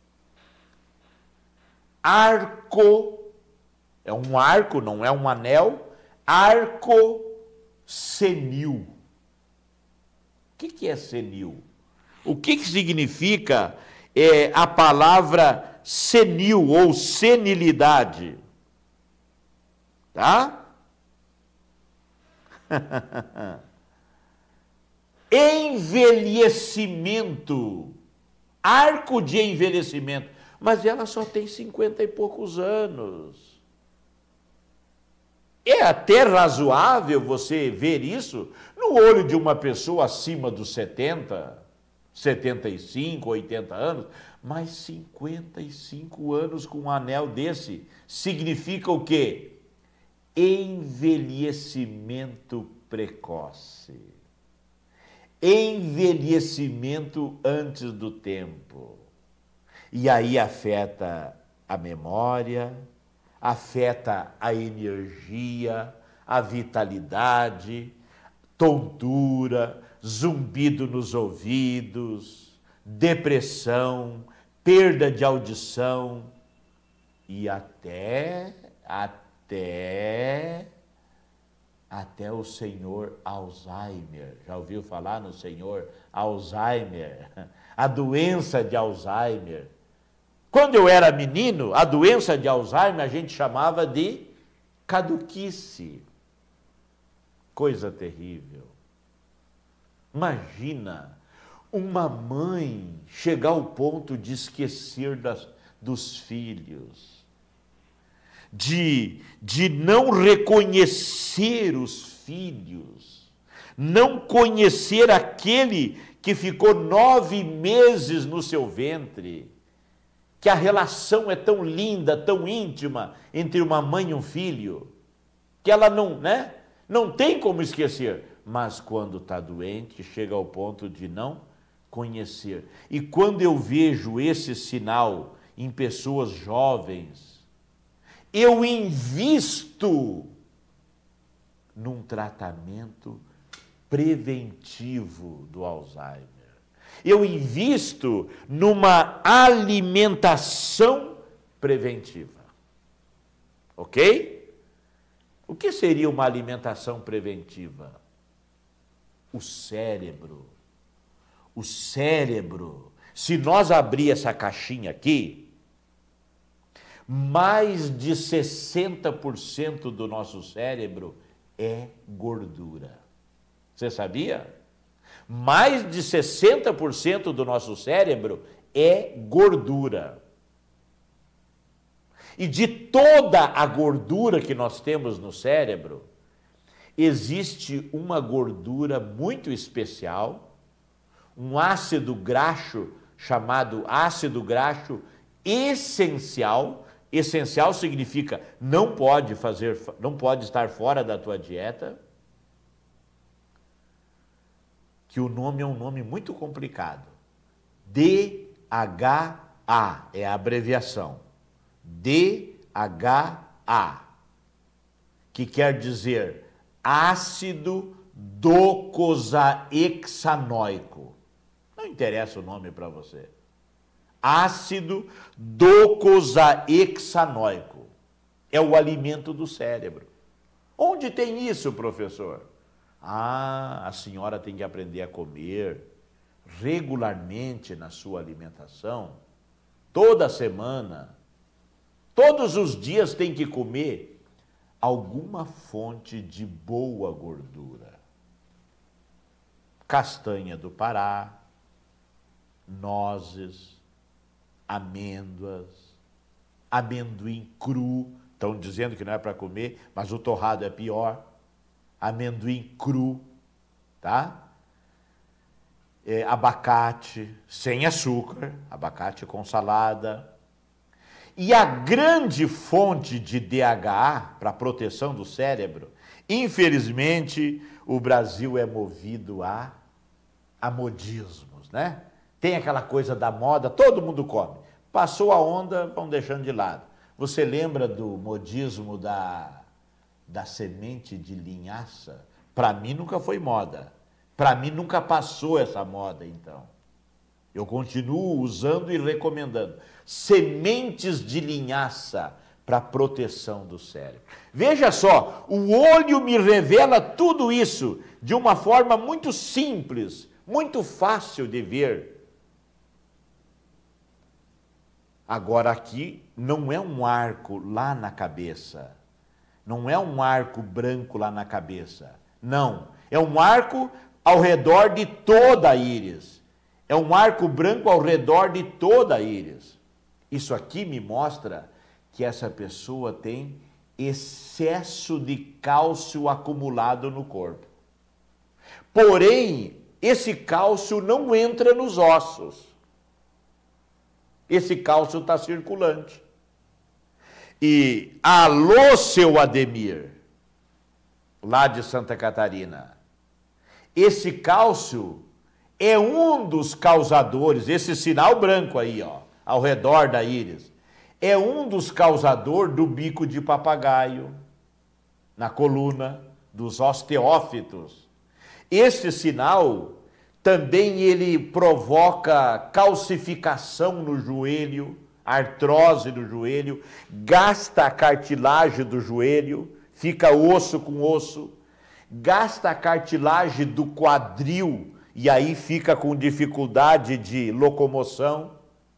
arco, é um arco, não é um anel, arco senil. O que é senil? O que significa a palavra senil ou senilidade? Tá? Envelhecimento, arco de envelhecimento, mas ela só tem 50 e poucos anos. É até razoável você ver isso no olho de uma pessoa acima dos 70, 75, 80 anos, mas 55 anos com um anel desse significa o quê? Envelhecimento precoce. Envelhecimento antes do tempo. E aí afeta a memória, afeta a energia, a vitalidade, tontura, zumbido nos ouvidos, depressão, perda de audição e até o senhor Alzheimer. Já ouviu falar no senhor Alzheimer? A doença de Alzheimer. Quando eu era menino, a doença de Alzheimer a gente chamava de caduquice. Coisa terrível. Imagina uma mãe chegar ao ponto de esquecer dos filhos, de não reconhecer os filhos, não conhecer aquele que ficou 9 meses no seu ventre, que a relação é tão linda, tão íntima entre uma mãe e um filho, que ela não tem como esquecer, mas quando está doente, chega ao ponto de não conhecer. E quando eu vejo esse sinal em pessoas jovens, eu invisto num tratamento preventivo do Alzheimer. Eu invisto numa alimentação preventiva. Ok? O que seria uma alimentação preventiva? O cérebro. O cérebro. Se nós abrir essa caixinha aqui, mais de 60% do nosso cérebro é gordura. Você sabia? Mais de 60% do nosso cérebro é gordura. E de toda a gordura que nós temos no cérebro, existe uma gordura muito especial, um ácido graxo chamado ácido graxo essencial. Essencial significa não pode estar fora da tua dieta. Que o nome é um nome muito complicado. DHA é a abreviação. DHA, que quer dizer ácido docosahexanoico. Não interessa o nome para você. Ácido docosahexanoico é o alimento do cérebro. Onde tem isso, professor? A senhora tem que aprender a comer regularmente na sua alimentação, toda semana, todos os dias tem que comer alguma fonte de boa gordura. Castanha do Pará, nozes, amêndoas, amendoim cru, estão dizendo que não é para comer, mas o torrado é pior. Amendoim cru, tá? Abacate sem açúcar, abacate com salada. E a grande fonte de DHA para proteção do cérebro, infelizmente, o Brasil é movido a modismos, né? Tem aquela coisa da moda, todo mundo come. Passou a onda, vão deixando de lado. Você lembra do modismo da semente de linhaça? Para mim nunca foi moda. Para mim nunca passou essa moda, então. Eu continuo usando e recomendando. Sementes de linhaça para proteção do cérebro. Veja só, o olho me revela tudo isso de uma forma muito simples, muito fácil de ver. Agora aqui não é um arco lá na cabeça. Não é um arco branco lá na cabeça. Não. É um arco ao redor de toda a íris. É um arco branco ao redor de toda a íris. Isso aqui me mostra que essa pessoa tem excesso de cálcio acumulado no corpo. Porém, esse cálcio não entra nos ossos. Esse cálcio está circulante. E alô, seu Ademir, lá de Santa Catarina, esse cálcio é um dos causadores, esse sinal branco aí, ó, ao redor da íris, é um dos causadores do bico de papagaio, na coluna, dos osteófitos. Esse sinal também ele provoca calcificação no joelho, artrose no joelho, gasta a cartilagem do joelho, fica osso com osso, gasta a cartilagem do quadril e aí fica com dificuldade de locomoção.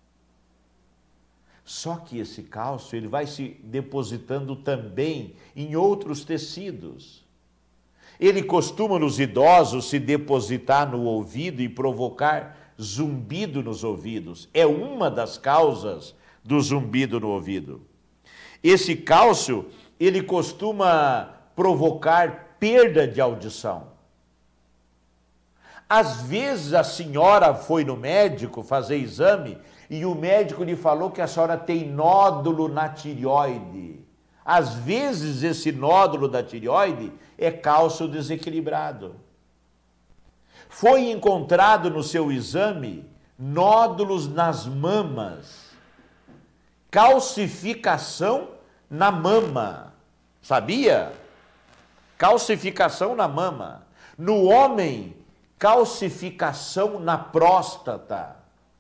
Só que esse cálcio ele vai se depositando também em outros tecidos. Ele costuma nos idosos se depositar no ouvido e provocar zumbido nos ouvidos. É uma das causas do zumbido no ouvido. Esse cálcio, ele costuma provocar perda de audição. Às vezes a senhora foi no médico fazer exame e o médico lhe falou que a senhora tem nódulo na tireoide. Às vezes esse nódulo da tireoide é cálcio desequilibrado. Foi encontrado no seu exame nódulos nas mamas, calcificação na mama, sabia? Calcificação na mama. No homem, calcificação na próstata.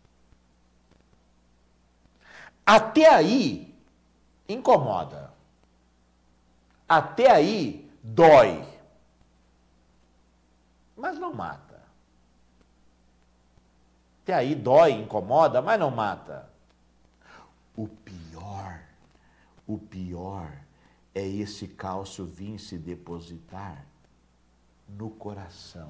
Até aí, incomoda. Até aí, dói. Mas não mata. Até aí, dói, incomoda, mas não mata. O pior é esse cálcio vir se depositar no coração.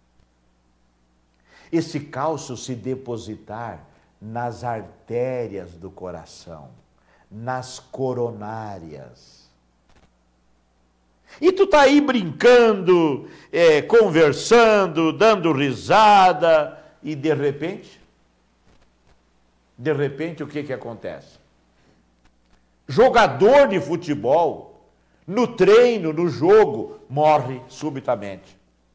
Esse cálcio se depositar nas artérias do coração, nas coronárias. E tu tá aí brincando, conversando, dando risada, e de repente o que acontece? Jogador de futebol, no treino, no jogo, morre subitamente.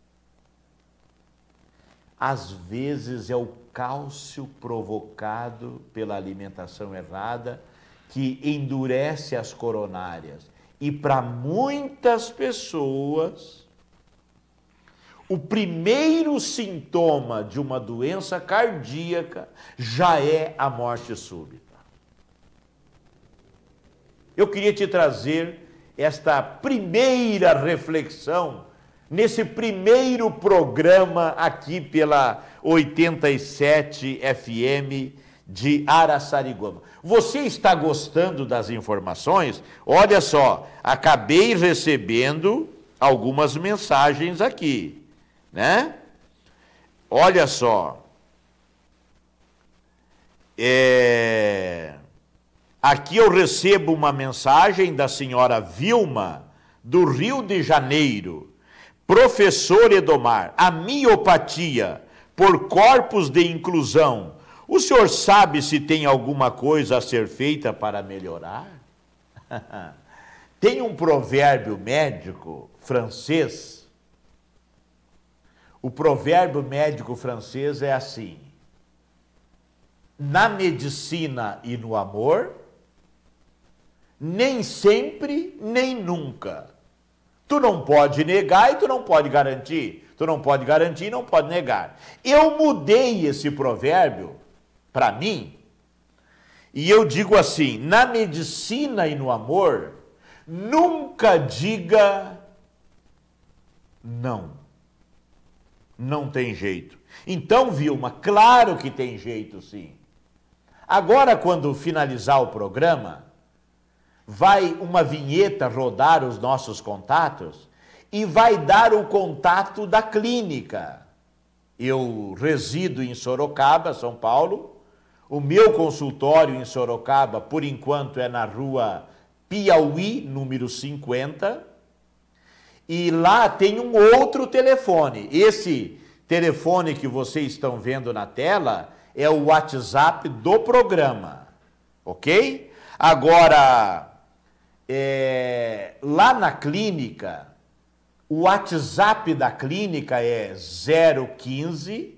Às vezes é o cálcio provocado pela alimentação errada que endurece as coronárias. E para muitas pessoas, o primeiro sintoma de uma doença cardíaca já é a morte súbita. Eu queria te trazer esta primeira reflexão nesse primeiro programa aqui pela 87 FM de Araçariguama. Você está gostando das informações? Olha só, acabei recebendo algumas mensagens aqui, né? Olha só. Aqui eu recebo uma mensagem da senhora Vilma, do Rio de Janeiro. Professor Edomar, a miopatia por corpos de inclusão, o senhor sabe se tem alguma coisa a ser feita para melhorar? Tem um provérbio médico francês. O provérbio médico francês é assim: na medicina e no amor, nem sempre, nem nunca. Tu não pode negar e tu não pode garantir. Tu não pode garantir e não pode negar. Eu mudei esse provérbio para mim e eu digo assim: na medicina e no amor, nunca diga não. Não tem jeito. Então, Vilma, claro que tem jeito sim. Agora, quando finalizar o programa, vai uma vinheta rodar os nossos contatos e vai dar o contato da clínica. Eu resido em Sorocaba, São Paulo. O meu consultório em Sorocaba, por enquanto, é na rua Piauí, número 50. E lá tem um outro telefone. Esse telefone que vocês estão vendo na tela é o WhatsApp do programa, ok? Agora, lá na clínica, o WhatsApp da clínica é 015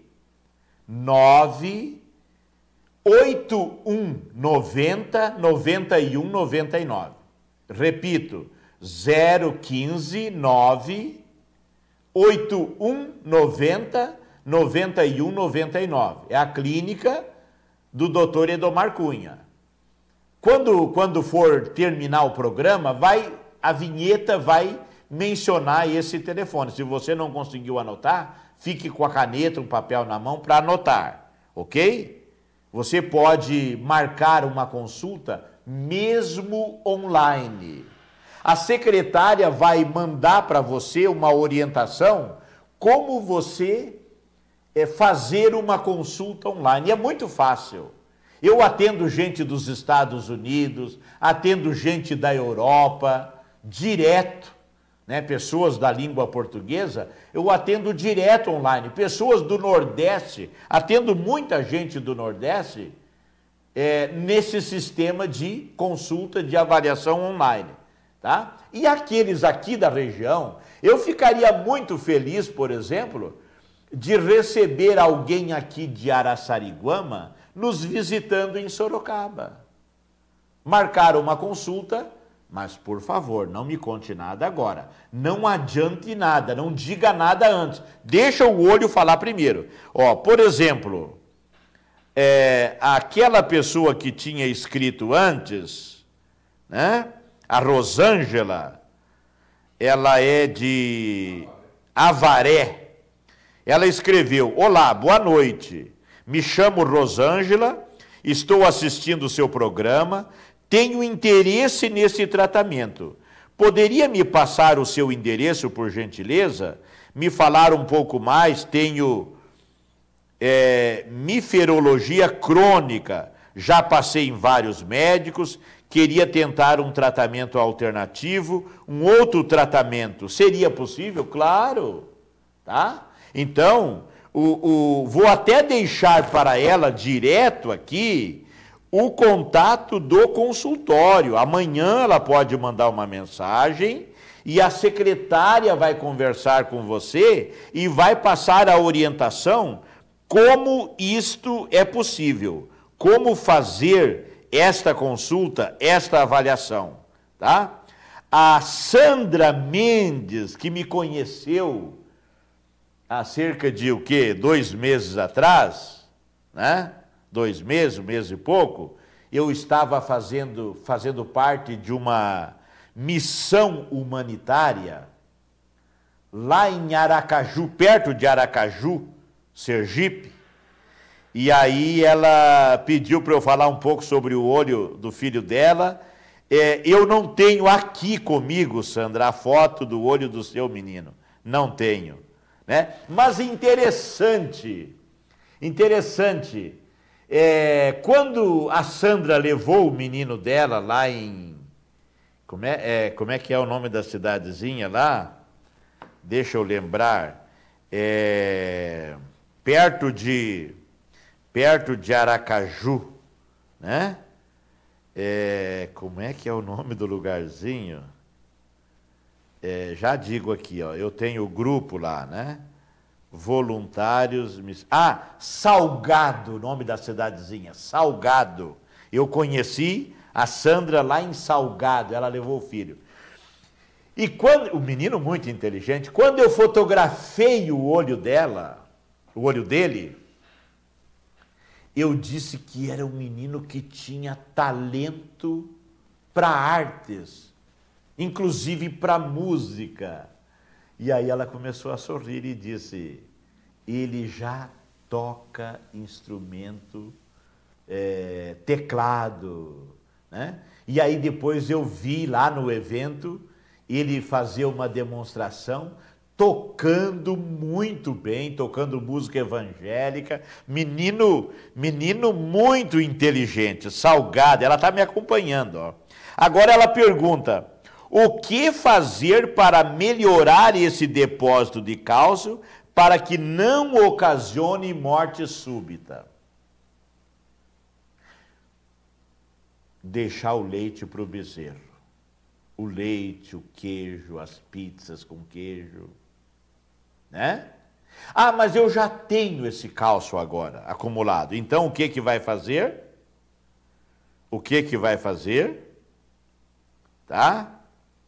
98190 9199. Repito, 015 98190 9199. É a clínica do Dr. Edomar Cunha. Quando for terminar o programa, a vinheta vai mencionar esse telefone. Se você não conseguiu anotar, fique com a caneta, um papel na mão para anotar, ok? Você pode marcar uma consulta mesmo online. A secretária vai mandar para você uma orientação como você fazer uma consulta online. É muito fácil. Eu atendo gente dos Estados Unidos, atendo gente da Europa, direto, né? Pessoas da língua portuguesa, eu atendo direto online. Pessoas do Nordeste, atendo muita gente do Nordeste nesse sistema de consulta, de avaliação online. Tá? E aqueles aqui da região, eu ficaria muito feliz, por exemplo, de receber alguém aqui de Araçariguama nos visitando em Sorocaba. Marcar uma consulta, mas por favor, não me conte nada agora. Não adiante nada, não diga nada antes. Deixa o olho falar primeiro. Ó, por exemplo, aquela pessoa que tinha escrito antes, né? A Rosângela, ela é de Avaré. Ela escreveu: olá, boa noite. Me chamo Rosângela, estou assistindo o seu programa, tenho interesse nesse tratamento. Poderia me passar o seu endereço, por gentileza? Me falar um pouco mais, tenho miferologia crônica, já passei em vários médicos, queria tentar um tratamento alternativo, um outro tratamento. Seria possível? Claro. Tá? Então, vou até deixar para ela direto aqui o contato do consultório. Amanhã ela pode mandar uma mensagem e a secretária vai conversar com você e vai passar a orientação como isto é possível, como fazer esta consulta, esta avaliação, tá? A Sandra Mendes, que me conheceu há cerca de 2 meses atrás, né? 2 meses, 1 mês e pouco, eu estava fazendo parte de uma missão humanitária lá em Aracaju, perto de Aracaju, Sergipe. E aí ela pediu para eu falar um pouco sobre o olho do filho dela. Eu não tenho aqui comigo, Sandra, a foto do olho do seu menino. Não tenho, né? Mas interessante, quando a Sandra levou o menino dela lá em... Como é que é o nome da cidadezinha lá? Deixa eu lembrar. Perto de Aracaju, né? Como é que é o nome do lugarzinho? Já digo aqui, ó, eu tenho o grupo lá, né? Voluntários... Salgado, o nome da cidadezinha, Salgado. Eu conheci a Sandra lá em Salgado, ela levou o filho. E o menino muito inteligente, quando eu fotografei o olho dela, o olho dele, eu disse que era um menino que tinha talento para artes, inclusive para música. E aí ela começou a sorrir e disse: ele já toca instrumento, teclado, né? E aí depois eu vi lá no evento ele fazer uma demonstração, tocando muito bem, tocando música evangélica, menino muito inteligente, Salgado, ela está me acompanhando, ó. Agora ela pergunta: o que fazer para melhorar esse depósito de cálcio para que não ocasione morte súbita? Deixar o leite para o bezerro. O leite, o queijo, as pizzas com queijo, né? Mas eu já tenho esse cálcio agora acumulado. Então o que vai fazer? O que vai fazer? Tá?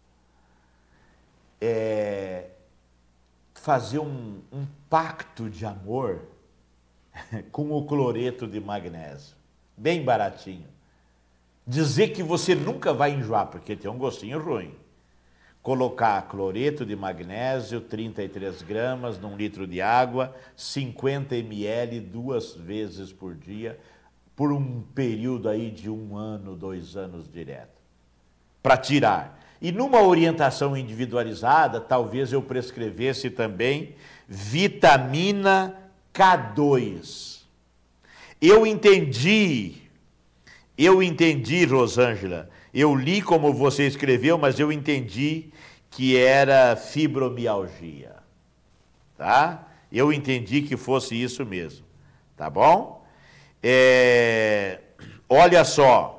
Fazer um pacto de amor com o cloreto de magnésio, bem baratinho. Dizer que você nunca vai enjoar, porque tem um gostinho ruim. Colocar cloreto de magnésio, 33 gramas num litro de água, 50 ml 2 vezes por dia, por um período aí de 1 ano, 2 anos direto. Para tirar. E numa orientação individualizada, talvez eu prescrevesse também vitamina K2. Eu entendi, Rosângela, eu li como você escreveu, mas eu entendi que era fibromialgia, tá? Eu entendi que fosse isso mesmo, tá bom? Olha só.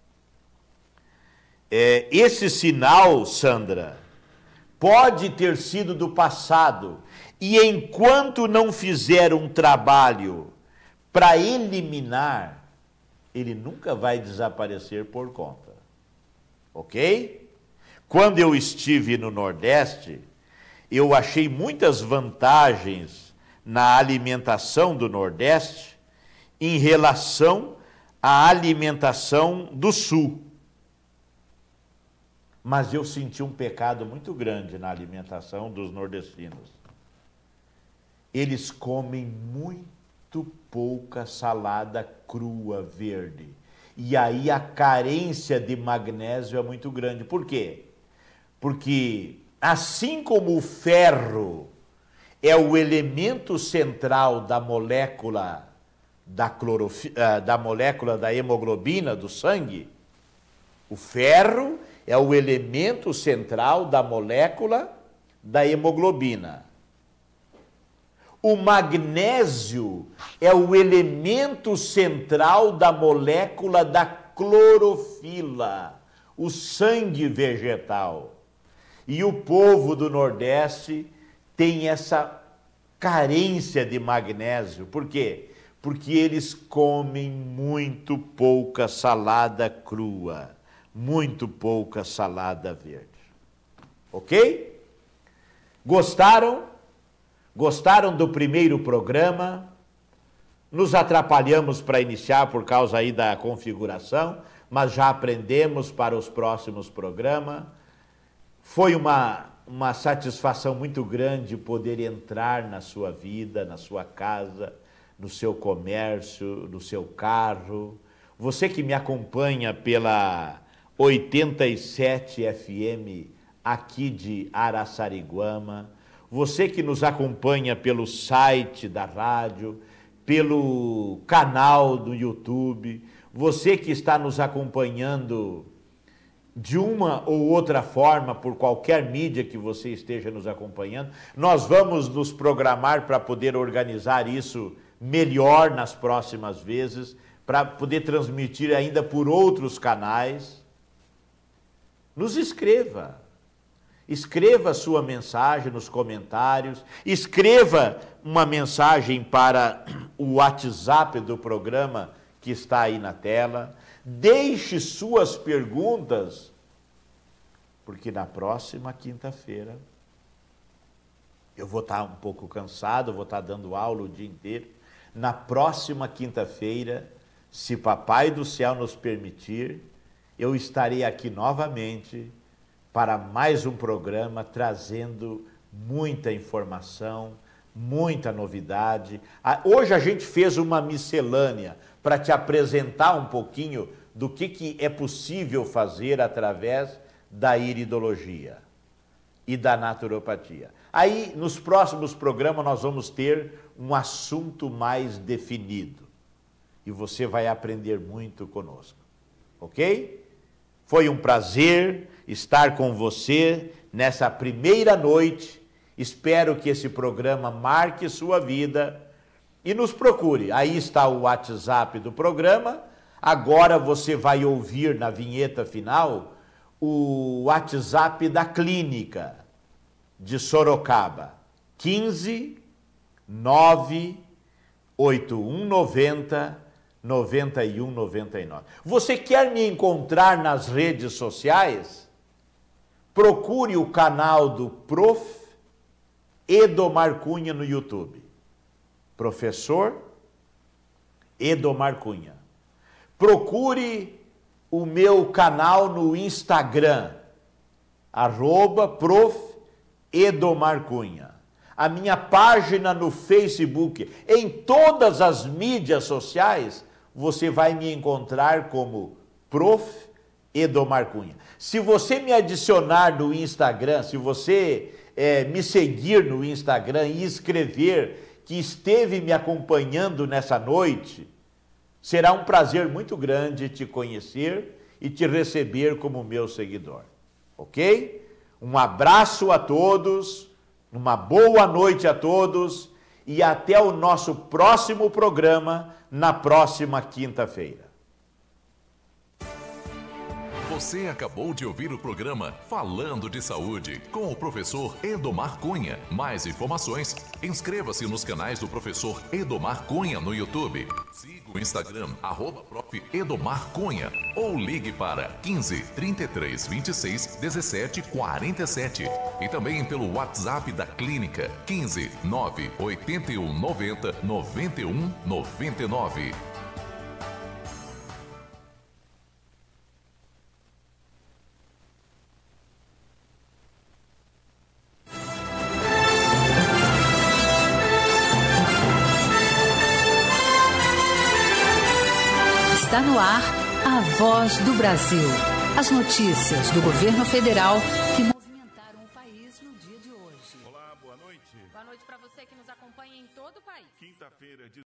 Esse sinal, Sandra, pode ter sido do passado, e enquanto não fizer um trabalho para eliminar, ele nunca vai desaparecer por conta, ok? Quando eu estive no Nordeste, eu achei muitas vantagens na alimentação do Nordeste em relação à alimentação do Sul. Mas eu senti um pecado muito grande na alimentação dos nordestinos. Eles comem muito pouca salada crua verde. E aí a carência de magnésio é muito grande. Por quê? Porque assim como o ferro é o elemento central da molécula da hemoglobina do sangue, o ferro é o elemento central da molécula da hemoglobina. O magnésio é o elemento central da molécula da clorofila, o sangue vegetal. E o povo do Nordeste tem essa carência de magnésio. Por quê? Porque eles comem muito pouca salada crua, muito pouca salada verde. Ok? Gostaram? Gostaram do primeiro programa? Nos atrapalhamos para iniciar por causa aí da configuração, mas já aprendemos para os próximos programas. Foi uma satisfação muito grande poder entrar na sua vida, na sua casa, no seu comércio, no seu carro. Você que me acompanha pela 87 FM aqui de Araçariguama, você que nos acompanha pelo site da rádio, pelo canal do YouTube, você que está nos acompanhando de uma ou outra forma, por qualquer mídia que você esteja nos acompanhando, nós vamos nos programar para poder organizar isso melhor nas próximas vezes, para poder transmitir ainda por outros canais. Nos escreva. Escreva sua mensagem nos comentários, escreva uma mensagem para o WhatsApp do programa que está aí na tela, deixe suas perguntas, porque na próxima quinta-feira eu vou estar um pouco cansado, vou estar dando aula o dia inteiro. Na próxima quinta-feira, se Papai do Céu nos permitir, eu estarei aqui novamente para mais um programa trazendo muita informação, muita novidade. Hoje a gente fez uma miscelânea para te apresentar um pouquinho do que é possível fazer através da iridologia e da naturopatia. Aí, nos próximos programas, nós vamos ter um assunto mais definido e você vai aprender muito conosco, ok? Foi um prazer estar com você nessa primeira noite. Espero que esse programa marque sua vida e nos procure. Aí está o WhatsApp do programa. Agora você vai ouvir na vinheta final o WhatsApp da clínica de Sorocaba. 15 98190 9199. Você quer me encontrar nas redes sociais? Procure o canal do Prof. Edomar Cunha no YouTube. Professor Edomar Cunha. Procure o meu canal no Instagram, @Prof. Edomar Cunha. A minha página no Facebook. Em todas as mídias sociais, você vai me encontrar como Prof. Edomar Cunha. Se você me adicionar no Instagram, se você me seguir no Instagram e escrever que esteve me acompanhando nessa noite, será um prazer muito grande te conhecer e te receber como meu seguidor. Ok? Um abraço a todos, uma boa noite a todos e até o nosso próximo programa na próxima quinta-feira. Você acabou de ouvir o programa Falando de Saúde com o professor Edomar Cunha. Mais informações, inscreva-se nos canais do professor Edomar Cunha no YouTube. Siga o Instagram, @prof. Edomar Cunha, ou ligue para 15 33 26 17 47. E também pelo WhatsApp da clínica 15 9 81 90 91 99. Está no ar a Voz do Brasil. As notícias do governo federal que movimentaram o país no dia de hoje. Olá, boa noite. Boa noite para você que nos acompanha em todo o país. Quinta-feira de